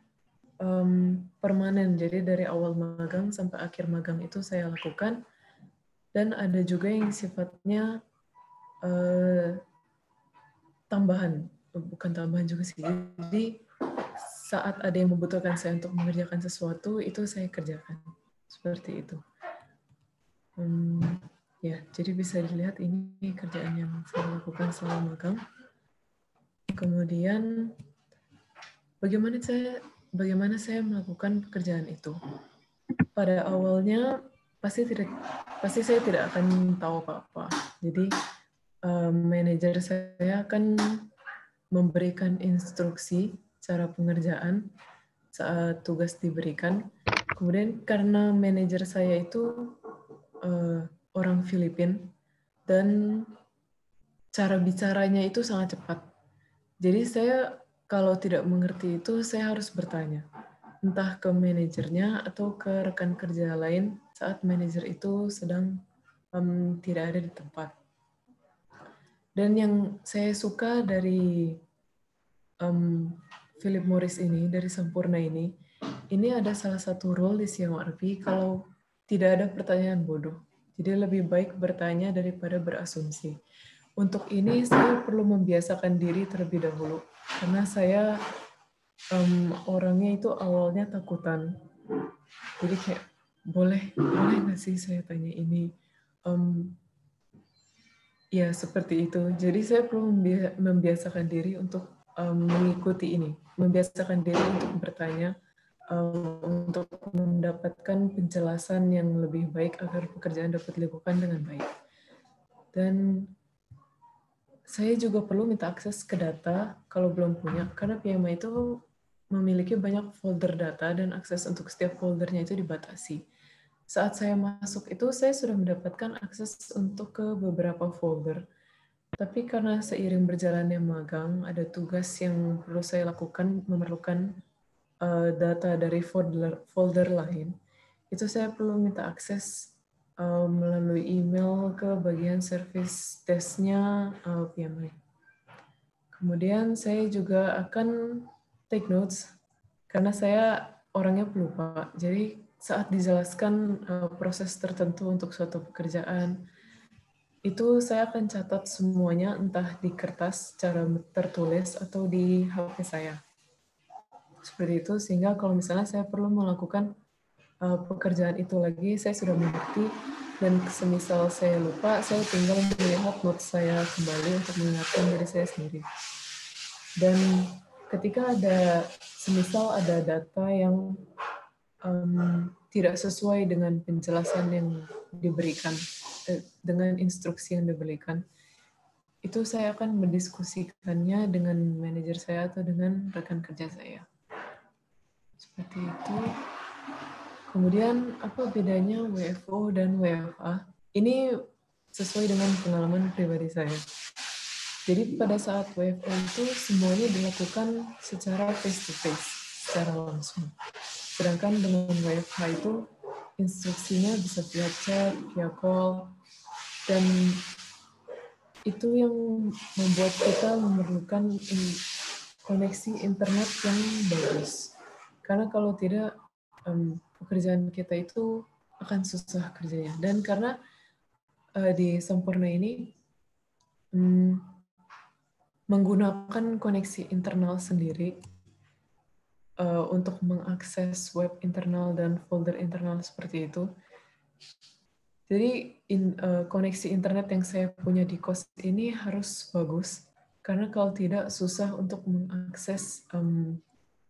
um, permanen, jadi dari awal magang sampai akhir magang itu saya lakukan, dan ada juga yang sifatnya uh, tambahan, bukan tambahan juga sih, jadi saat ada yang membutuhkan saya untuk mengerjakan sesuatu, itu saya kerjakan, seperti itu. Um, ya, jadi bisa dilihat ini kerjaan yang saya lakukan selama magang. Kemudian bagaimana saya bagaimana saya melakukan pekerjaan itu? Pada awalnya pasti tidak pasti saya tidak akan tahu apa-apa. Jadi um, manajer saya akan memberikan instruksi cara pengerjaan saat tugas diberikan. Kemudian karena manajer saya itu uh, orang Filipina dan cara bicaranya itu sangat cepat. Jadi saya kalau tidak mengerti itu, saya harus bertanya. Entah ke manajernya atau ke rekan kerja lain saat manajer itu sedang um, tidak ada di tempat. Dan yang saya suka dari um, Philip Morris ini, dari Sampurna ini, ini ada salah satu rule di C M R P kalau tidak ada pertanyaan bodoh. Jadi lebih baik bertanya daripada berasumsi. Untuk ini saya perlu membiasakan diri terlebih dahulu karena saya um, orangnya itu awalnya takutan. Jadi kayak boleh boleh nggak sih saya tanya ini? Um, ya seperti itu. Jadi saya perlu membiasakan diri untuk um, mengikuti ini, membiasakan diri untuk bertanya, um, untuk mendapatkan penjelasan yang lebih baik agar pekerjaan dapat dilakukan dengan baik. Dan saya juga perlu minta akses ke data kalau belum punya, karena P M I itu memiliki banyak folder data dan akses untuk setiap foldernya itu dibatasi. Saat saya masuk itu, saya sudah mendapatkan akses untuk ke beberapa folder. Tapi karena seiring berjalannya magang, ada tugas yang perlu saya lakukan, memerlukan uh, data dari folder, folder lain, itu saya perlu minta akses Uh, melalui email ke bagian service desk-nya uh, P M I. Kemudian saya juga akan take notes, karena saya orangnya pelupa. Jadi saat dijelaskan uh, proses tertentu untuk suatu pekerjaan, itu saya akan catat semuanya, entah di kertas secara tertulis atau di H P saya. Seperti itu, sehingga kalau misalnya saya perlu melakukan Uh, pekerjaan itu lagi, saya sudah mengerti, dan semisal saya lupa, saya tinggal melihat notes saya kembali untuk mengingatkan diri saya sendiri. Dan ketika ada, semisal ada data yang um, tidak sesuai dengan penjelasan yang diberikan, eh, dengan instruksi yang diberikan, itu saya akan mendiskusikannya dengan manajer saya atau dengan rekan kerja saya. Seperti itu. Kemudian apa bedanya W F O dan W F A? Ini sesuai dengan pengalaman pribadi saya. Jadi pada saat W F H itu semuanya dilakukan secara face to face, secara langsung. Sedangkan dengan W F H itu instruksinya bisa via chat, via call, dan itu yang membuat kita memerlukan koneksi internet yang bagus. Karena kalau tidak, um, pekerjaan kita itu akan susah kerjanya. Dan karena uh, di Sampurna ini um, menggunakan koneksi internal sendiri uh, untuk mengakses web internal dan folder internal seperti itu. Jadi in, uh, koneksi internet yang saya punya di kos ini harus bagus, karena kalau tidak susah untuk mengakses um,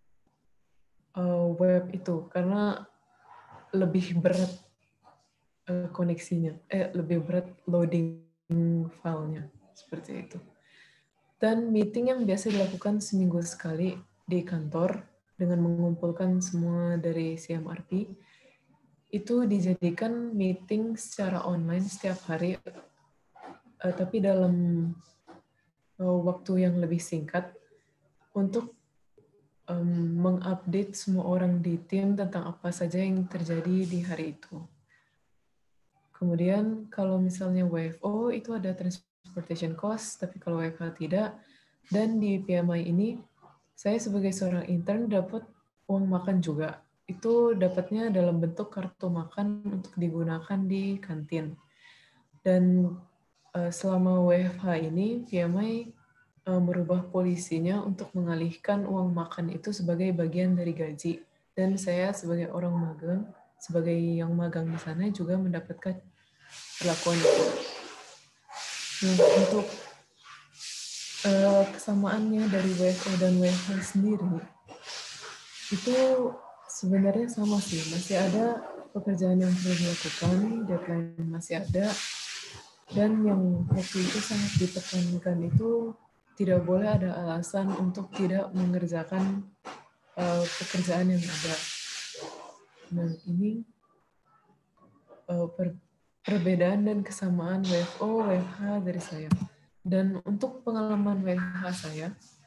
uh, web itu, karena lebih berat uh, koneksinya, eh lebih berat loading filenya, seperti itu. Dan meeting yang biasa dilakukan seminggu sekali di kantor dengan mengumpulkan semua dari C M R P, itu dijadikan meeting secara online setiap hari, uh, tapi dalam uh, waktu yang lebih singkat untuk um, mengupdate semua orang di tim tentang apa saja yang terjadi di hari itu. Kemudian kalau misalnya W F O itu ada transportation cost, tapi kalau W F H tidak. Dan di P M I ini, saya sebagai seorang intern dapat uang makan juga. Itu dapatnya dalam bentuk kartu makan untuk digunakan di kantin. Dan uh, selama W F H ini, P M I uh, merubah polisinya untuk mengalihkan uang makan itu sebagai bagian dari gaji. Dan saya sebagai orang magang, sebagai yang magang di sana juga mendapatkan perlakuan itu. Nah, untuk uh, kesamaannya dari W F O dan W F H sendiri, itu sebenarnya sama sih. Masih ada pekerjaan yang perlu dilakukan, deadline masih ada, dan yang waktu itu sangat ditekankan itu tidak boleh ada alasan untuk tidak mengerjakan uh, pekerjaan yang ada. Nah, ini uh, per, perbedaan dan kesamaan W F O, W F H dari saya. Dan untuk pengalaman W F H saya,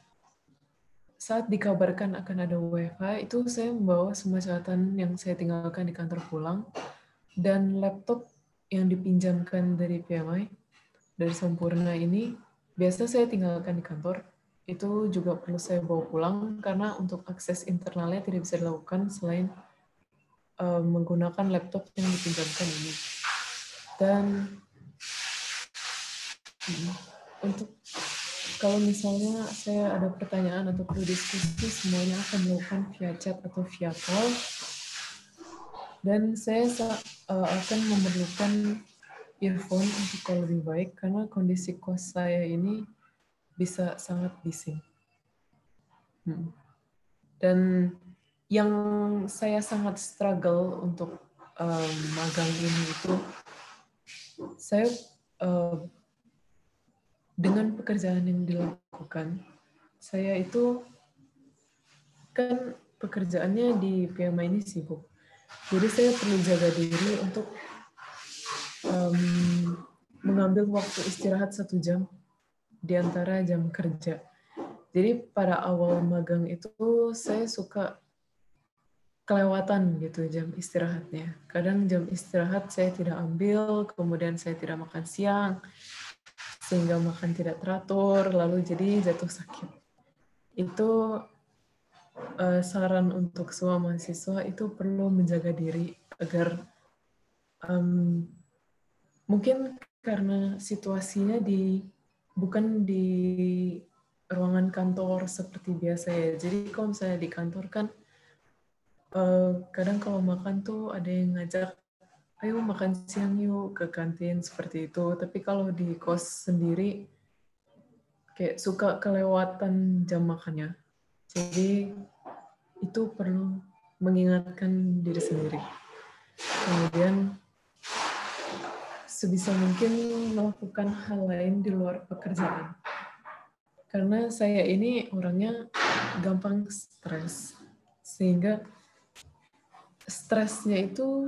saat dikabarkan akan ada W F H, itu saya membawa semua catatan yang saya tinggalkan di kantor pulang, dan laptop yang dipinjamkan dari P M I, dari Sampurna ini, biasa saya tinggalkan di kantor. Itu juga perlu saya bawa pulang, karena untuk akses internalnya tidak bisa dilakukan selain uh, menggunakan laptop yang dipinjamkan ini. Dan untuk kalau misalnya saya ada pertanyaan atau perlu diskusi, semuanya akan dilakukan via chat atau via call. Dan saya uh, akan memerlukan earphone untuk kalau lebih baik, karena kondisi kos saya ini bisa sangat bising. Hmm. Dan yang saya sangat struggle untuk um, magang ini itu, saya uh, dengan pekerjaan yang dilakukan, saya itu kan pekerjaannya di P M I ini sibuk. Jadi saya perlu jaga diri untuk um, mengambil waktu istirahat satu jam di antara jam kerja. Jadi pada awal magang itu saya suka kelewatan gitu jam istirahatnya. Kadang jam istirahat saya tidak ambil, kemudian saya tidak makan siang, sehingga makan tidak teratur, lalu jadi jatuh sakit. Itu uh, saran untuk semua mahasiswa itu perlu menjaga diri agar um, mungkin karena situasinya di bukan di ruangan kantor seperti biasa ya. Jadi kalau misalnya di kantor kan uh, kadang kalau makan tuh ada yang ngajak, ayo makan siang yuk ke kantin seperti itu. Tapi kalau di kos sendiri kayak suka kelewatan jam makannya. Jadi itu perlu mengingatkan diri sendiri. Kemudian sebisa mungkin melakukan hal lain di luar pekerjaan. Karena saya ini orangnya gampang stres. Sehingga stresnya itu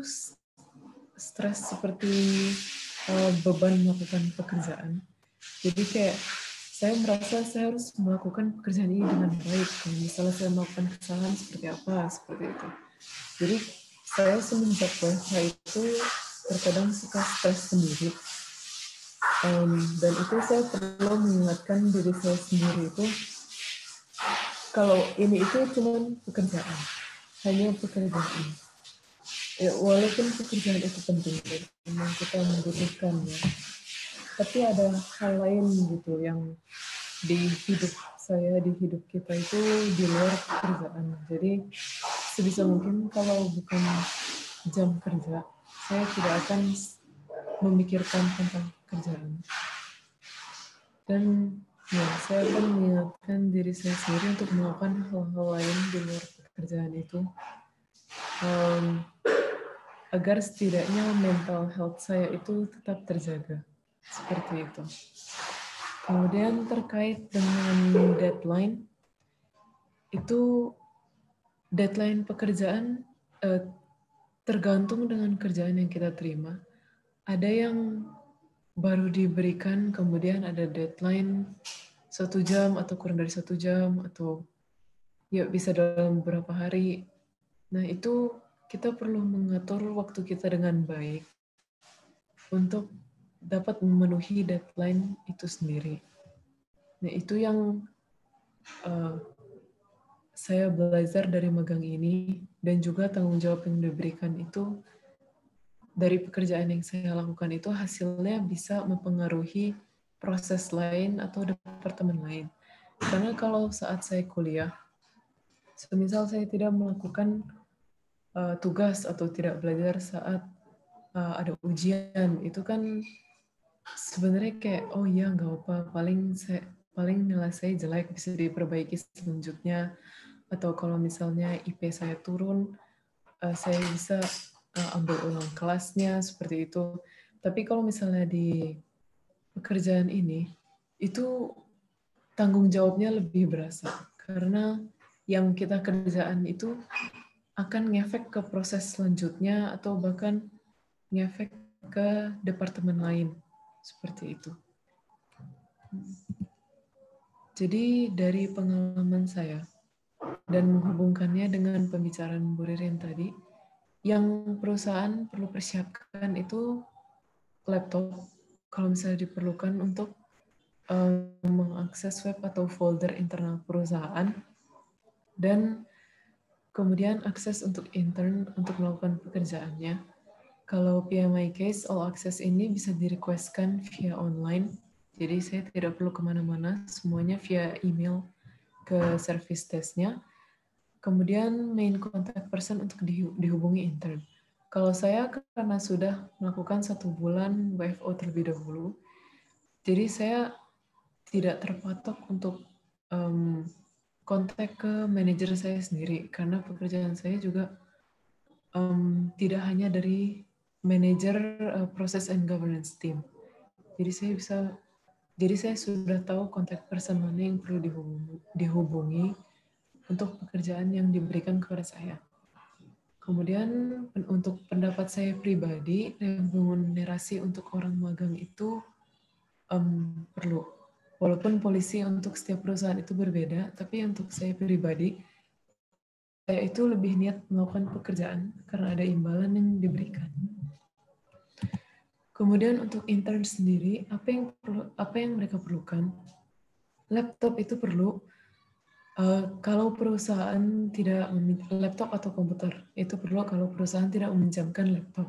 stres seperti uh, beban melakukan pekerjaan. Jadi kayak saya merasa saya harus melakukan pekerjaan ini dengan baik. Kalau misalnya saya melakukan kesalahan seperti apa, seperti itu. Jadi saya semenjak W F H itu terkadang suka stres sendiri. Um, dan itu saya perlu mengingatkan diri saya sendiri itu, kalau ini itu cuma pekerjaan, hanya pekerjaan. Ya, walaupun pekerjaan itu penting, memang kita membutuhkannya. Tapi ada hal lain gitu yang di hidup saya, di hidup kita itu di luar pekerjaan. Jadi sebisa mungkin kalau bukan jam kerja, saya tidak akan memikirkan tentang pekerjaan. Dan ya, saya akan mengingatkan diri saya sendiri untuk melakukan hal-hal lain di luar pekerjaan itu. Um, agar setidaknya mental health saya itu tetap terjaga. Seperti itu. Kemudian terkait dengan deadline, itu deadline pekerjaan eh, tergantung dengan kerjaan yang kita terima. Ada yang baru diberikan, kemudian ada deadline satu jam atau kurang dari satu jam, atau ya bisa dalam beberapa hari. Nah itu kita perlu mengatur waktu kita dengan baik untuk dapat memenuhi deadline itu sendiri. Nah itu yang uh, saya belajar dari magang ini, dan juga tanggung jawab yang diberikan itu dari pekerjaan yang saya lakukan itu hasilnya bisa mempengaruhi proses lain atau departemen lain. Karena kalau saat saya kuliah, semisal saya tidak melakukan uh, tugas atau tidak belajar saat uh, ada ujian, itu kan sebenarnya kayak, oh iya nggak apa, paling saya paling nilai saya jelek, bisa diperbaiki selanjutnya. Atau kalau misalnya I P saya turun, uh, saya bisa uh, ambil ulang kelasnya, seperti itu. Tapi kalau misalnya di pekerjaan ini, itu tanggung jawabnya lebih berasa. Karena yang kita kerjaan itu akan ngefek ke proses selanjutnya atau bahkan ngefek ke departemen lain. Seperti itu. Jadi dari pengalaman saya dan menghubungkannya dengan pembicaraan Bu Ririn tadi, yang perusahaan perlu persiapkan itu laptop kalau misalnya diperlukan untuk um, mengakses web atau folder internal perusahaan, dan kemudian akses untuk intern untuk melakukan pekerjaannya. Kalau P M I case, all access ini bisa di-requestkan via online, jadi saya tidak perlu kemana-mana, semuanya via email ke service desk-nya. Kemudian main contact person untuk dihubungi intern. Kalau saya karena sudah melakukan satu bulan W F O terlebih dahulu, jadi saya tidak terpatok untuk um, kontak ke manajer saya sendiri, karena pekerjaan saya juga um, tidak hanya dari manajer uh, process and governance team. Jadi saya bisa, jadi saya sudah tahu kontak person mana yang perlu dihubungi, dihubungi untuk pekerjaan yang diberikan kepada saya. Kemudian untuk pendapat saya pribadi, remunerasi untuk orang magang itu um, perlu. Walaupun polisi untuk setiap perusahaan itu berbeda, tapi untuk saya pribadi, saya itu lebih niat melakukan pekerjaan karena ada imbalan yang diberikan. Kemudian untuk intern sendiri, apa yang perlu, apa yang mereka perlukan? Laptop itu perlu. Uh, kalau perusahaan tidak meminjam laptop atau komputer, itu perlu kalau perusahaan tidak meminjamkan laptop.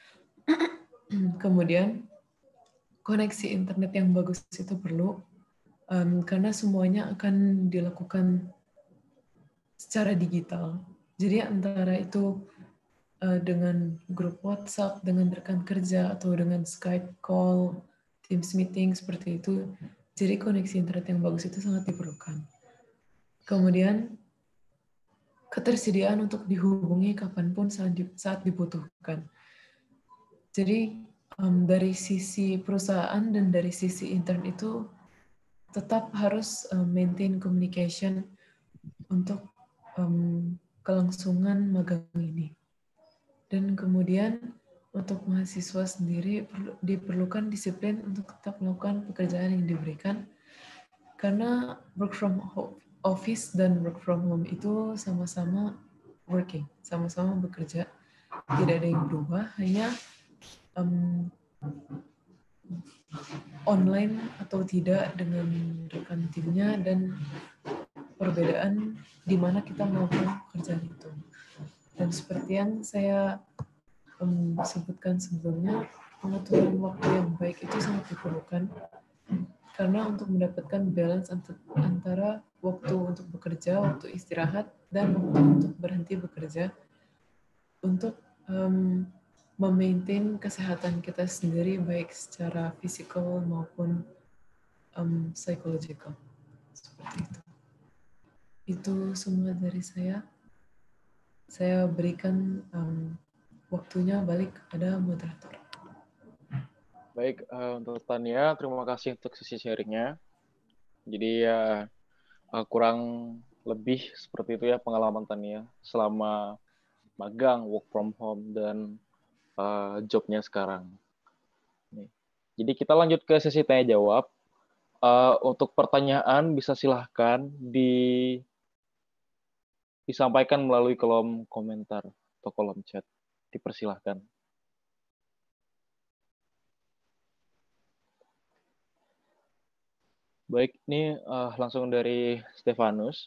Kemudian koneksi internet yang bagus itu perlu, um, karena semuanya akan dilakukan secara digital. Jadi antara itu uh, dengan grup WhatsApp, dengan rekan kerja, atau dengan Skype call, Teams meeting, seperti itu. Jadi koneksi internet yang bagus itu sangat diperlukan. Kemudian ketersediaan untuk dihubungi kapanpun saat dibutuhkan. Jadi um, dari sisi perusahaan dan dari sisi intern itu tetap harus um, maintain communication untuk um, kelangsungan magang ini. Dan kemudian untuk mahasiswa sendiri diperlukan disiplin untuk tetap melakukan pekerjaan yang diberikan. karena work from office dan work from home itu sama-sama working, sama-sama bekerja, tidak ada yang berubah, hanya um, online atau tidak dengan rekan timnya dan perbedaan di mana kita melakukan pekerjaan itu. Dan seperti yang saya um, sebutkan sebelumnya, pengaturan waktu yang baik itu sangat diperlukan karena untuk mendapatkan balance antara waktu untuk bekerja, waktu istirahat, dan waktu untuk berhenti bekerja untuk um, memaintain kesehatan kita sendiri baik secara fisikal maupun um, psychological. Seperti itu. Itu semua dari saya. Saya berikan um, waktunya balik kepada moderator. Baik, uh, untuk Tania, terima kasih untuk sesi sharingnya. Jadi ya uh, kurang lebih seperti itu ya pengalaman Tania selama magang, work from home, dan uh, jobnya sekarang. Nih. Jadi kita lanjut ke sesi tanya jawab. Uh, untuk pertanyaan bisa silahkan di, disampaikan melalui kolom komentar atau kolom chat. Dipersilahkan. Baik, ini uh, langsung dari Stefanus.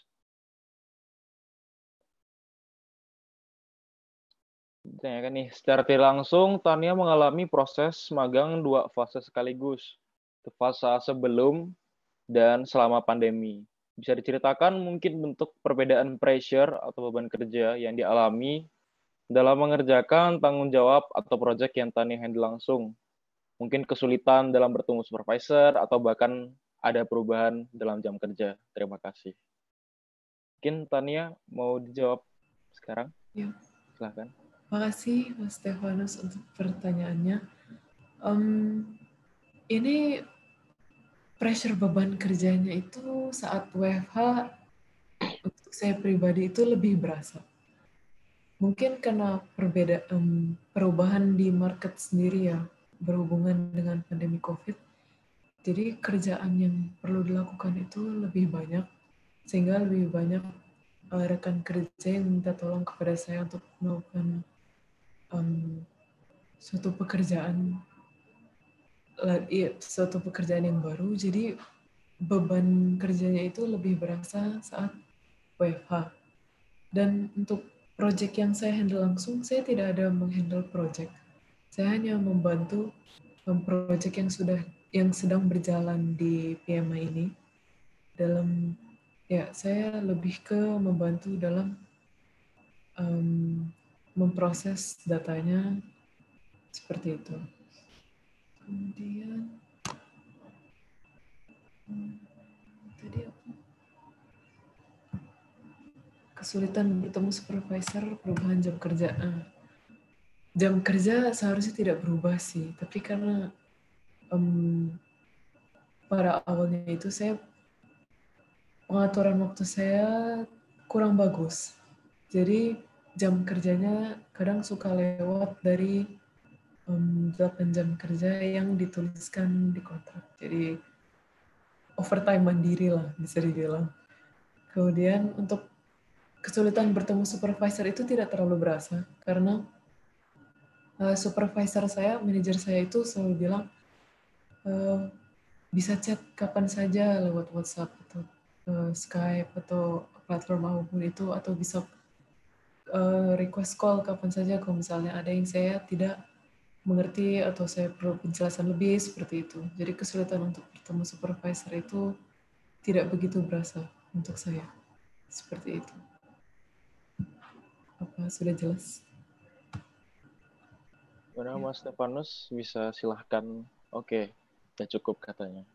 Ditanyakan nih, secara tidak langsung Tania mengalami proses magang dua fase sekaligus. Fase sebelum dan selama pandemi. Bisa diceritakan mungkin bentuk perbedaan pressure atau beban kerja yang dialami dalam mengerjakan tanggung jawab atau proyek yang Tania handle langsung. Mungkin kesulitan dalam bertemu supervisor atau bahkan ada perubahan dalam jam kerja. Terima kasih. Mungkin Tania mau dijawab sekarang? Ya. Silahkan. Terima kasih Mas Stefanus untuk pertanyaannya. Um, ini pressure beban kerjanya itu saat W F H untuk saya pribadi itu lebih berasa. Mungkin karena perbedaan um, perubahan di market sendiri ya, berhubungan dengan pandemi COVID. Jadi kerjaan yang perlu dilakukan itu lebih banyak, sehingga lebih banyak uh, rekan kerja yang minta tolong kepada saya untuk melakukan um, suatu pekerjaan, ya, suatu pekerjaan yang baru. Jadi beban kerjanya itu lebih berasa saat W F H. Dan untuk project yang saya handle langsung, saya tidak ada menghandle project. Saya hanya membantu um, project yang sudah yang sedang berjalan di P M I ini. Dalam ya saya lebih ke membantu dalam um, memproses datanya seperti itu. Kemudian hmm, tadi apa? Kesulitan bertemu supervisor, perubahan jam kerja. Ah. Jam kerja seharusnya tidak berubah sih, tapi karena um, pada awalnya itu saya pengaturan waktu saya kurang bagus. Jadi jam kerjanya kadang suka lewat dari um, delapan jam kerja yang dituliskan di kontrak. Jadi overtime mandiri lah bisa dibilang. Kemudian untuk kesulitan bertemu supervisor itu tidak terlalu berasa karena uh, supervisor saya, manajer saya itu selalu bilang uh, bisa chat kapan saja lewat WhatsApp atau uh, Skype atau platform apapun itu, atau bisa uh, request call kapan saja kalau misalnya ada yang saya tidak mengerti atau saya perlu penjelasan lebih seperti itu. Jadi kesulitan untuk bertemu supervisor itu tidak begitu berasa untuk saya. Seperti itu. Apa sudah jelas? Mana Mas Stefanus bisa silahkan. Oke, ya cukup katanya.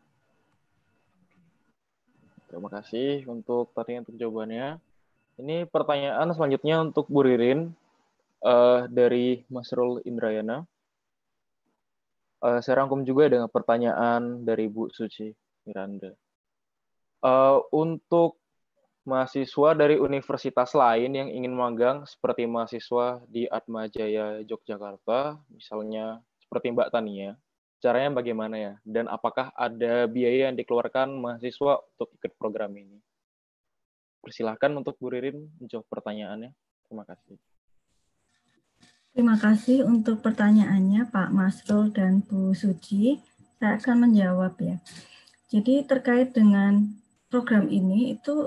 Terima kasih untuk tadi untuk jawabannya. Ini pertanyaan selanjutnya untuk Bu Ririn uh, dari Mas Rul Indrayana. Uh, saya rangkum juga dengan pertanyaan dari Bu Suci Miranda. Uh, untuk mahasiswa dari universitas lain yang ingin magang seperti mahasiswa di Atmajaya Yogyakarta, misalnya seperti Mbak Tania, caranya bagaimana ya? Dan apakah ada biaya yang dikeluarkan mahasiswa untuk ikut program ini? Persilahkan untuk Bu Ririn menjawab pertanyaannya. Terima kasih. Terima kasih untuk pertanyaannya Pak Masrul dan Bu Suci. Saya akan menjawab ya. Jadi terkait dengan program ini itu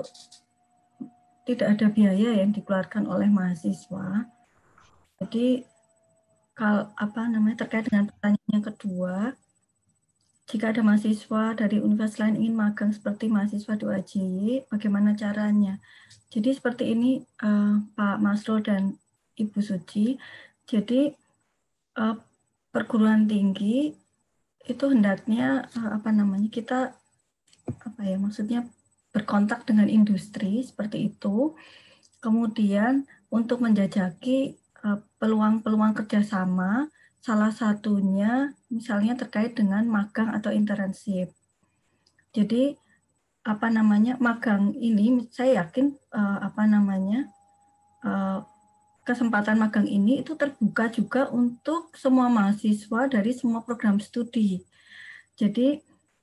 tidak ada biaya yang dikeluarkan oleh mahasiswa. Jadi kalau apa namanya terkait dengan pertanyaan yang kedua, jika ada mahasiswa dari universitas lain ingin magang seperti mahasiswa D U A J Y, bagaimana caranya? Jadi seperti ini uh, Pak Masrul dan Ibu Suci. Jadi uh, perguruan tinggi itu hendaknya uh, apa namanya kita apa ya maksudnya berkontak dengan industri seperti itu. Kemudian untuk menjajaki uh, peluang-peluang kerjasama, salah satunya misalnya terkait dengan magang atau internship. Jadi apa namanya magang ini saya yakin uh, apa namanya uh, kesempatan magang ini itu terbuka juga untuk semua mahasiswa dari semua program studi. Jadi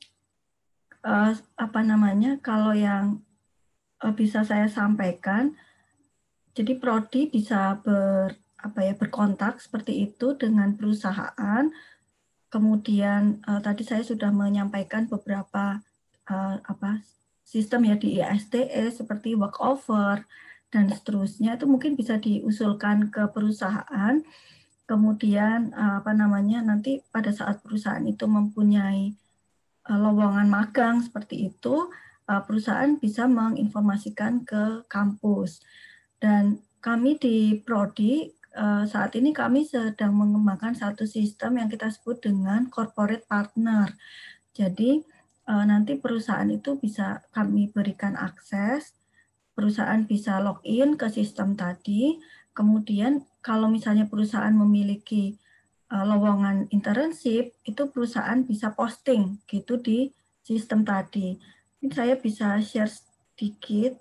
uh, apa namanya kalau yang uh, bisa saya sampaikan, jadi prodi bisa ber apa ya berkontak seperti itu dengan perusahaan. Kemudian uh, tadi saya sudah menyampaikan beberapa uh, apa sistem ya di I S T E seperti walkover dan seterusnya itu mungkin bisa diusulkan ke perusahaan. Kemudian uh, apa namanya nanti pada saat perusahaan itu mempunyai uh, lowongan magang seperti itu, uh, perusahaan bisa menginformasikan ke kampus. Dan kami di Prodi saat ini kami sedang mengembangkan satu sistem yang kita sebut dengan corporate partner. Jadi nanti perusahaan itu bisa kami berikan akses, perusahaan bisa login ke sistem tadi, kemudian kalau misalnya perusahaan memiliki lowongan internship, itu perusahaan bisa posting gitu di sistem tadi. Ini saya bisa share sedikit.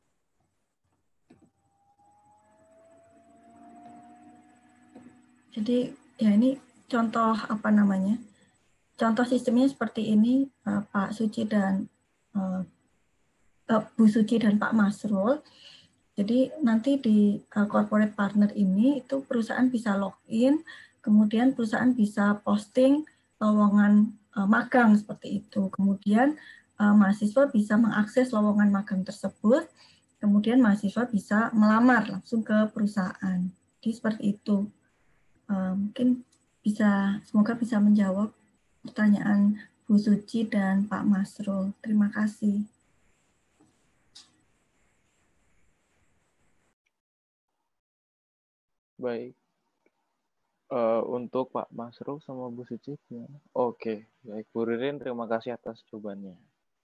Jadi ya ini contoh apa namanya, contoh sistemnya seperti ini uh, Pak Suci dan uh, uh, Bu Suci dan Pak Masrul. Jadi nanti di uh, corporate partner ini itu perusahaan bisa login, kemudian perusahaan bisa posting lowongan uh, magang seperti itu. Kemudian uh, mahasiswa bisa mengakses lowongan magang tersebut, kemudian mahasiswa bisa melamar langsung ke perusahaan. Jadi seperti itu. Uh, mungkin bisa, semoga bisa menjawab pertanyaan Bu Suci dan Pak Masrul. Terima kasih. Baik. Uh, untuk Pak Masrul sama Bu Suci, ya. Oke, baik Bu Ririn, terima kasih atas jawabannya.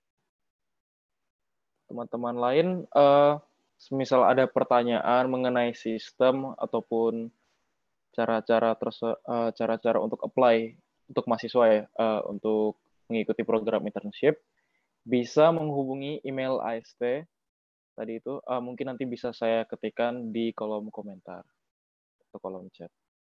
Teman-teman lain, uh, misal ada pertanyaan mengenai sistem ataupun cara-cara uh, cara-cara untuk apply untuk mahasiswa ya, uh, untuk mengikuti program internship, bisa menghubungi email A S T tadi itu, uh, mungkin nanti bisa saya ketikkan di kolom komentar atau kolom chat.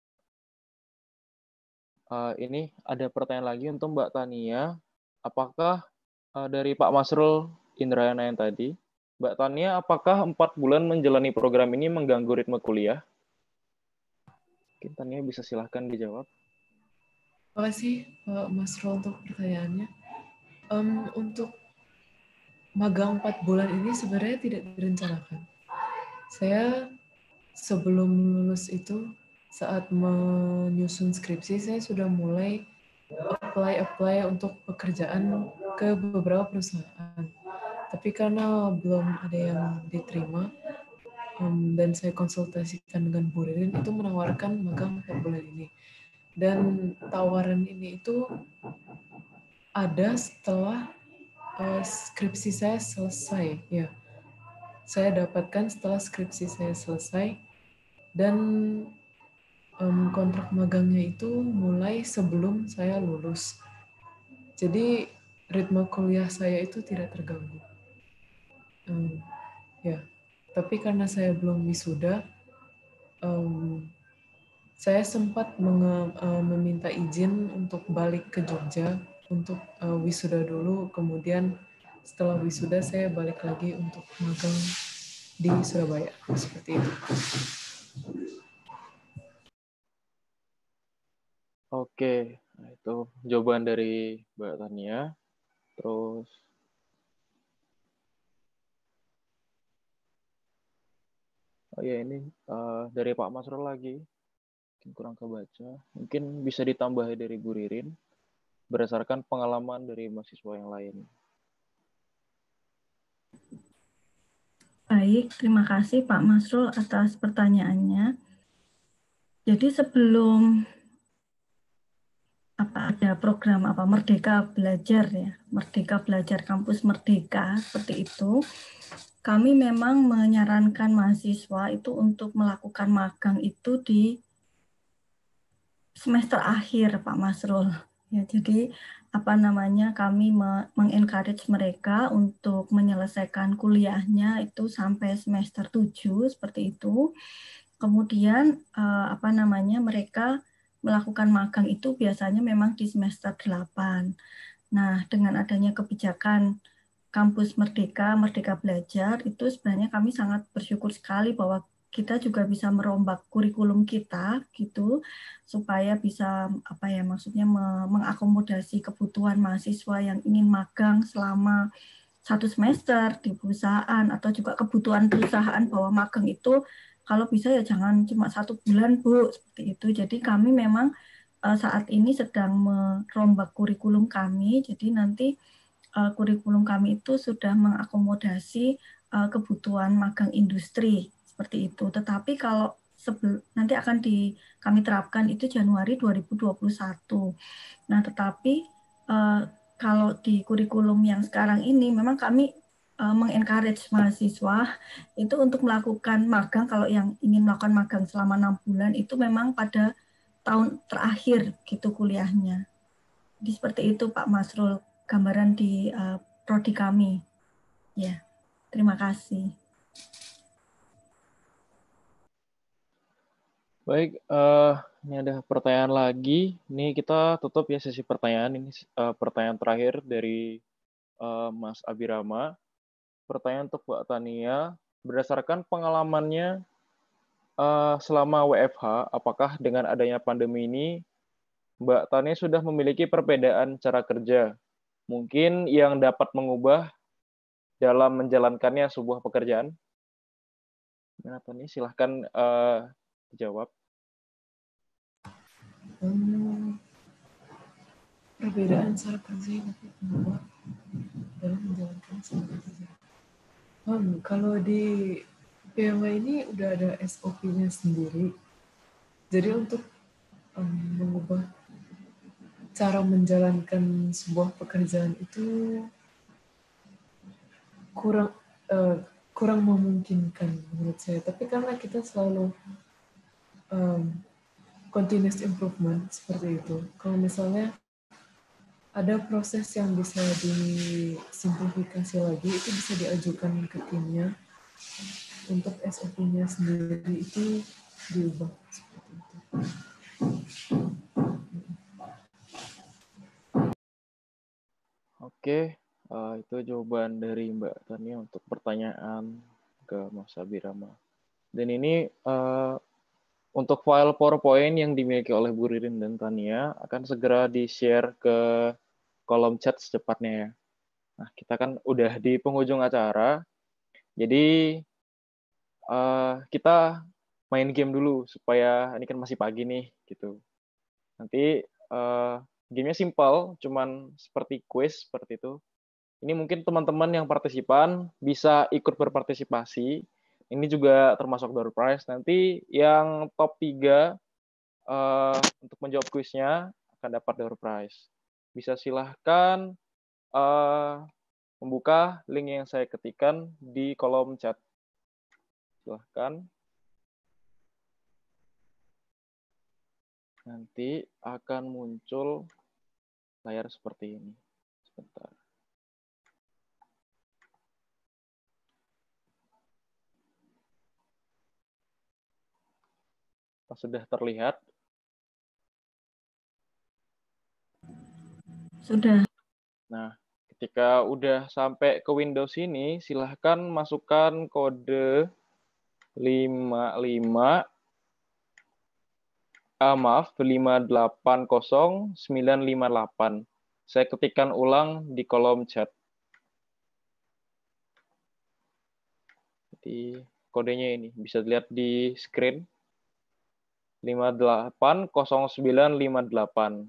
Uh, ini ada pertanyaan lagi untuk Mbak Tania. Apakah uh, dari Pak Masrul Indrayana yang tadi, Mbak Tania, apakah empat bulan menjalani program ini mengganggu ritme kuliah? Mungkin Tania bisa silahkan dijawab. Terima kasih Pak Masrul untuk pertanyaannya. Um, untuk magang empat bulan ini sebenarnya tidak direncanakan. Saya sebelum lulus itu, saat menyusun skripsi, saya sudah mulai apply-apply untuk pekerjaan ke beberapa perusahaan. Tapi karena belum ada yang diterima, um, dan saya konsultasikan dengan Bu Ririn, itu menawarkan magang empat bulan ini. Dan tawaran ini itu ada setelah uh, skripsi saya selesai. Ya, saya dapatkan setelah skripsi saya selesai, dan um, kontrak magangnya itu mulai sebelum saya lulus. Jadi ritme kuliah saya itu tidak terganggu. Um, ya, tapi karena saya belum wisuda, um, saya sempat menge- uh, meminta izin untuk balik ke Jogja untuk uh, wisuda dulu, kemudian setelah wisuda saya balik lagi untuk magang di Surabaya, seperti itu. Oke, nah itu jawaban dari Mbak Tania. Terus, oh ya ini uh, dari Pak Masrul lagi, mungkin kurang kebaca. Mungkin bisa ditambah dari Bu Ririn, berdasarkan pengalaman dari mahasiswa yang lain. Baik, terima kasih Pak Masrul atas pertanyaannya. Jadi sebelum apa ada program apa Merdeka Belajar ya, Merdeka Belajar Kampus Merdeka seperti itu, kami memang menyarankan mahasiswa itu untuk melakukan magang itu di semester akhir Pak Masrul. Ya, jadi apa namanya kami mengencourage mereka untuk menyelesaikan kuliahnya itu sampai semester tujuh seperti itu. Kemudian apa namanya mereka melakukan magang itu biasanya memang di semester delapan. Nah, dengan adanya kebijakan Kampus Merdeka, Merdeka Belajar, itu sebenarnya kami sangat bersyukur sekali bahwa kita juga bisa merombak kurikulum kita gitu supaya bisa apa ya maksudnya mengakomodasi kebutuhan mahasiswa yang ingin magang selama satu semester di perusahaan atau juga kebutuhan perusahaan bahwa magang itu kalau bisa ya jangan cuma satu bulan Bu seperti itu. Jadi kami memang uh, saat ini sedang merombak kurikulum kami. Jadi nanti uh, kurikulum kami itu sudah mengakomodasi uh, kebutuhan magang industri seperti itu. Tetapi kalau sebel, nanti akan di kami terapkan itu Januari dua ribu dua puluh satu. Nah, tetapi uh, kalau di kurikulum yang sekarang ini memang kami uh, mengencourage mahasiswa itu untuk melakukan magang. Kalau yang ingin melakukan magang selama enam bulan itu memang pada tahun terakhir gitu kuliahnya. Jadi seperti itu Pak Masrul gambaran di uh, prodi kami. Ya, terima kasih. Baik, uh, ini ada pertanyaan lagi. Ini kita tutup ya sesi pertanyaan. Ini uh, pertanyaan terakhir dari uh, Mas Abirama. Pertanyaan untuk Mbak Tania. Berdasarkan pengalamannya uh, selama W F H, apakah dengan adanya pandemi ini Mbak Tania sudah memiliki perbedaan cara kerja? Mungkin yang dapat mengubah dalam menjalankannya sebuah pekerjaan? Mbak Tania, silahkan uh, jawab. Hmm, perbedaan cara kerja yang dapat mengubah dalam menjalankan sebuah kerja. Hmm, kalau di P M A ini udah ada S O P-nya sendiri. Jadi untuk um, mengubah cara menjalankan sebuah pekerjaan itu kurang uh, kurang memungkinkan menurut saya. Tapi karena kita selalu um, continuous improvement seperti itu. Kalau misalnya ada proses yang bisa disimplifikasi lagi, itu bisa diajukan ke timnya untuk S O P-nya sendiri itu diubah seperti itu. Oke, uh, itu jawaban dari Mbak Tania untuk pertanyaan ke Mas Abirama. Dan ini uh, untuk file PowerPoint yang dimiliki oleh Bu Ririn dan Tania akan segera di-share ke kolom chat secepatnya ya. Nah, kita kan udah di penghujung acara, jadi uh, kita main game dulu supaya ini kan masih pagi nih, gitu. Nanti uh, gamenya simpel, cuman seperti quiz seperti itu. Ini mungkin teman-teman yang partisipan bisa ikut berpartisipasi. Ini juga termasuk door prize. Nanti yang top tiga uh, untuk menjawab kuisnya akan dapat door prize. Bisa silahkan uh, membuka link yang saya ketikkan di kolom chat. Silahkan. Nanti akan muncul layar seperti ini. Sebentar. sudah terlihat? Sudah. Nah, ketika udah sampai ke Windows ini, silahkan masukkan kode lima lima ah, maaf lima delapan nol sembilan lima delapan. Saya ketikkan ulang di kolom chat. Jadi kodenya ini bisa dilihat di screen lima delapan nol sembilan lima delapan.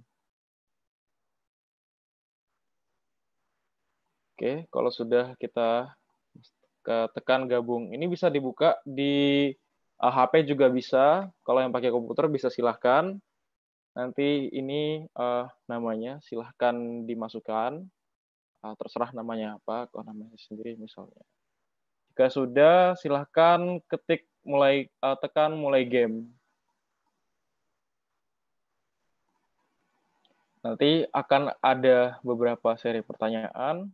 Oke, kalau sudah kita tekan gabung, ini bisa dibuka di uh, H P juga bisa. Kalau yang pakai komputer bisa silahkan. Nanti ini uh, namanya silahkan dimasukkan. Uh, terserah namanya apa, kalau namanya sendiri misalnya. Jika sudah, silahkan ketik mulai uh, tekan mulai game. Nanti akan ada beberapa seri pertanyaan.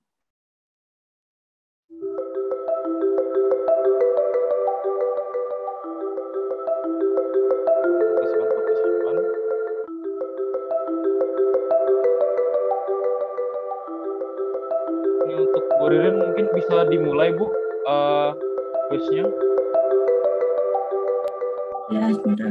Partisipan-partisipan. Ini untuk Bu Ririn mungkin bisa dimulai, Bu, uh, quiznya. Ya, sebentar.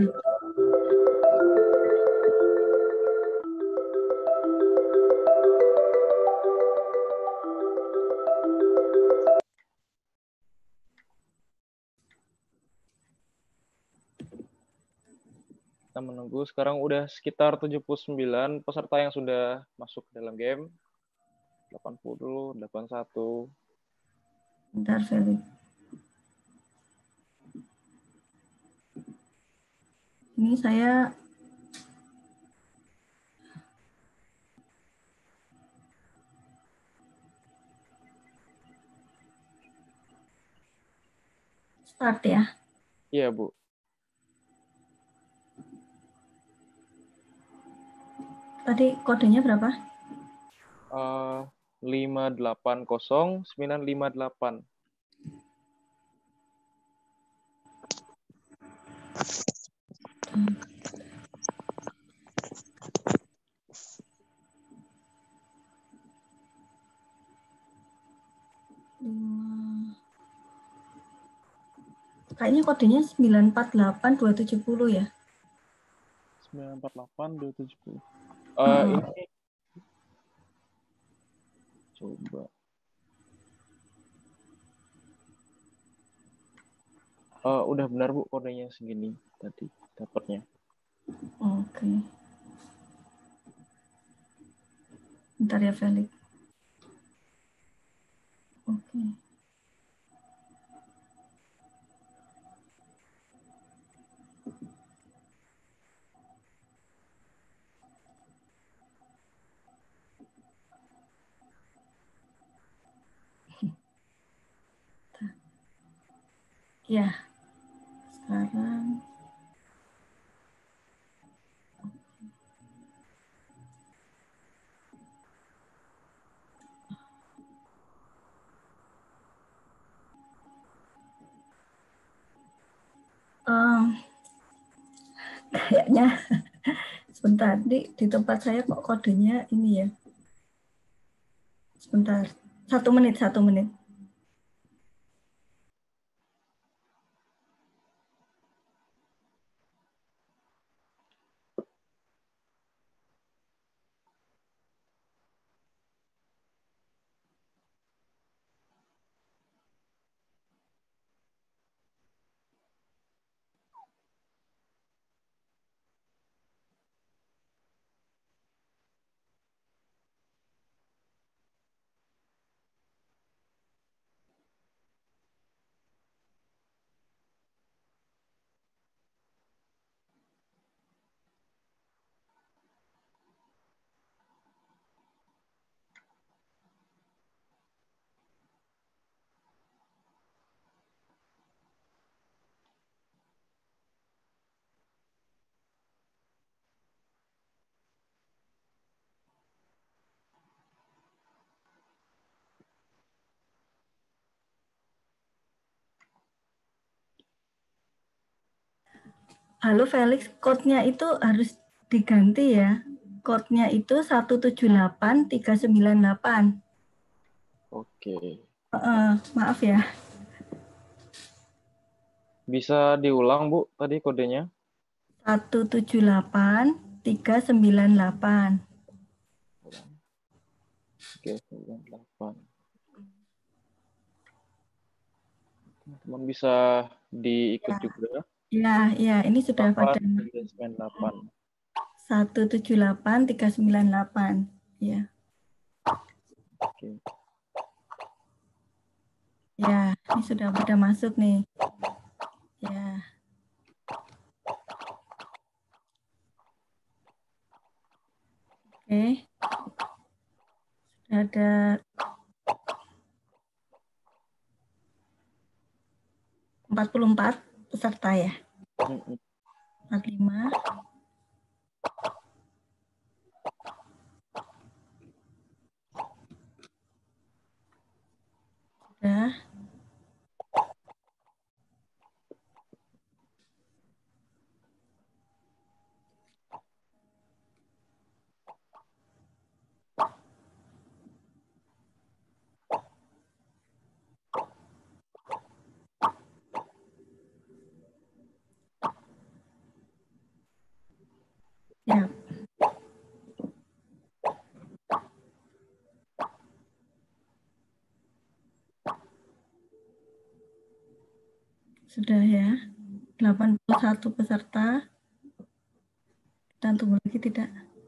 Kita menunggu, sekarang udah sekitar tujuh puluh sembilan peserta yang sudah masuk ke dalam game. delapan puluh, delapan puluh satu. Bentar, Felix. Ini saya start ya. Iya, Bu. Tadi kodenya berapa? Uh, lima delapan nol sembilan lima delapan. Hmm. Kayaknya kodenya sembilan empat delapan dua tujuh nol ya. sembilan empat delapan dua tujuh nol. Uh, uh-uh. Ini coba. Uh, udah benar, Bu, kodenya segini tadi dapatnya. Oke. Okay. Bentar ya, Felix. Oke. Okay. Ya, sekarang um, kayaknya sebentar di di tempat saya kok kodenya ini ya. Sebentar, satu menit, satu menit. halo Felix, code-nya itu harus diganti ya. Code-nya itu satu tujuh delapan tiga sembilan delapan. Oke. Uh, maaf ya. Bisa diulang, Bu, tadi kodenya? satu tujuh delapan tiga sembilan delapan. Oke, sembilan delapan. Teman-teman bisa diikut Ya. juga. Ya, ya, ini sudah pada tiga sembilan delapan. satu tujuh delapan tiga sembilan delapan. Ya. Oke. Ya, ini sudah pada masuk nih. Ya. Oke. Sudah ada empat puluh empat peserta ya. Mm-mm. empat puluh lima. Sudah. Ya. Sudah ya. delapan puluh satu peserta. Kita tunggu lagi tidak?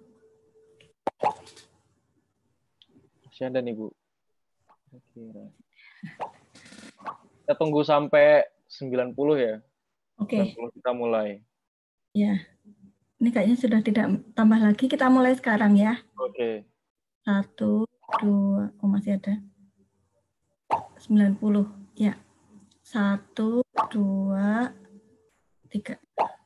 Masih ada nih, Bu. Kira. Kita tunggu sampai sembilan puluh ya. Oke. sembilan puluh kita mulai. Ya. Ini kayaknya sudah tidak tambah lagi. Kita mulai sekarang ya. Oke. Satu, dua, oh masih ada. sembilan puluh. Ya. Satu, dua, tiga.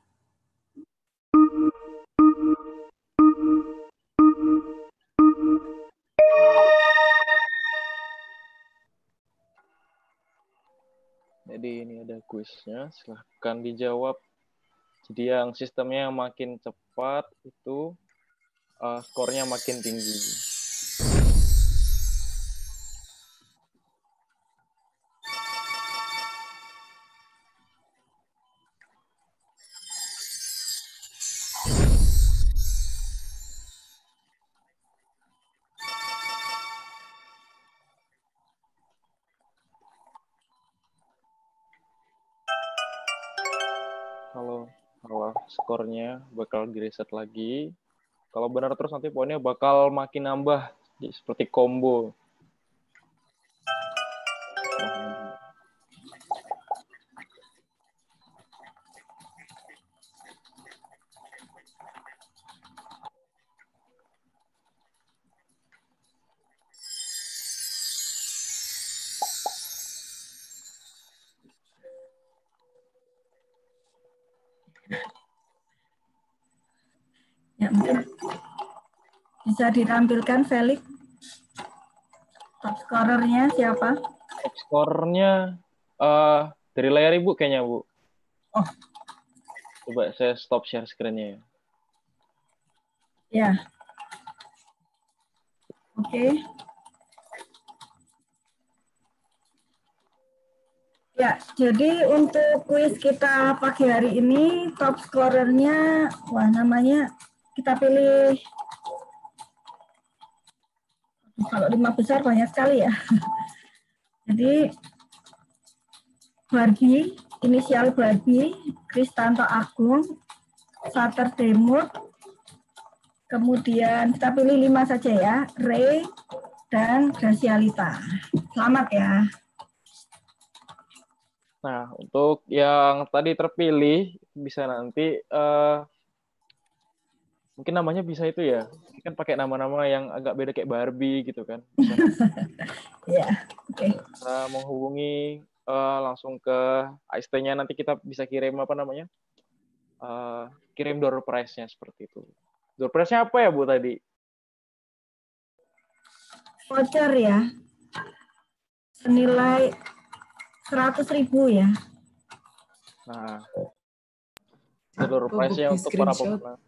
Jadi ini ada kuisnya, silahkan dijawab. Jadi yang sistemnya yang makin cepat itu uh, skornya makin tinggi. Kalau salah skornya bakal direset lagi. Kalau benar terus nanti poinnya bakal makin nambah, jadi seperti combo. Ya, bisa ditampilkan Felix. Top scorernya siapa? Top skornya uh, dari layar Ibu kayaknya, Bu. Oh. Coba saya stop share screen-nya ya. Ya. Oke. Okay. Ya, jadi untuk kuis kita pagi hari ini top scorernya, wah namanya kita pilih, kalau lima besar banyak sekali ya. Jadi Barbie, inisial Barbie, Kristanto Agung, Saturday Mood, kemudian kita pilih lima saja ya, Ray dan Gracialita. Selamat ya. Nah, untuk yang tadi terpilih, bisa nanti, uh, mungkin namanya bisa itu ya, kan pakai nama-nama yang agak beda kayak Barbie gitu kan. Bisa ya, oke. Okay. Bisa menghubungi uh, langsung ke A S T-nya, nanti kita bisa kirim apa namanya, uh, kirim door prize-nya seperti itu. Door prize-nya apa ya, Bu, tadi? Voucher ya, senilai seratus ribu ya. Nah, door Oh, prize-nya bukti untuk para screenshot. pemenang.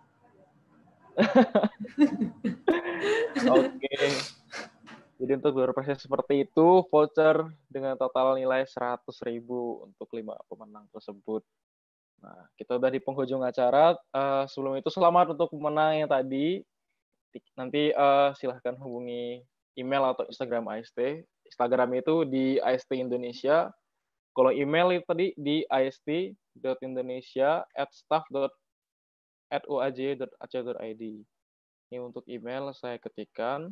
Oke. Jadi untuk door prize seperti itu, voucher dengan total nilai seratus ribu untuk lima pemenang tersebut. Nah, kita udah di penghujung acara. Uh, sebelum itu, selamat untuk pemenang yang tadi. Nanti uh, silahkan hubungi email atau Instagram A S T. Instagram itu di A S T Indonesia. Kalau email itu tadi di ast.indonesia at staff at u a j dot a c dot i d. Ini untuk email saya ketikkan.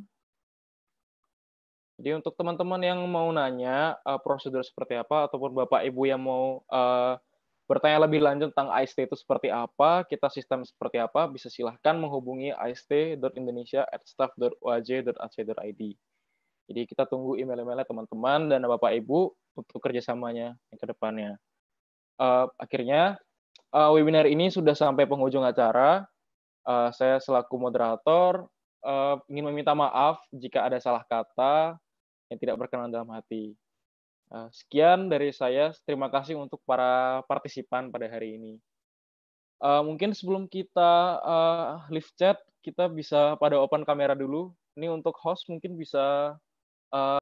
Jadi untuk teman-teman yang mau nanya uh, prosedur seperti apa, ataupun Bapak Ibu yang mau uh, bertanya lebih lanjut tentang A S T itu seperti apa, kita sistem seperti apa, bisa silahkan menghubungi ast.indonesia at staff dot u a j dot a c dot i d. Jadi kita tunggu email-emailnya teman-teman dan Bapak Ibu untuk kerjasamanya yang ke depannya. Uh, akhirnya, uh, webinar ini sudah sampai penghujung acara. Uh, saya selaku moderator uh, ingin meminta maaf jika ada salah kata yang tidak berkenan dalam hati. Uh, sekian dari saya. Terima kasih untuk para partisipan pada hari ini. Uh, mungkin sebelum kita uh, live chat, kita bisa pada open kamera dulu. Ini untuk host mungkin bisa uh,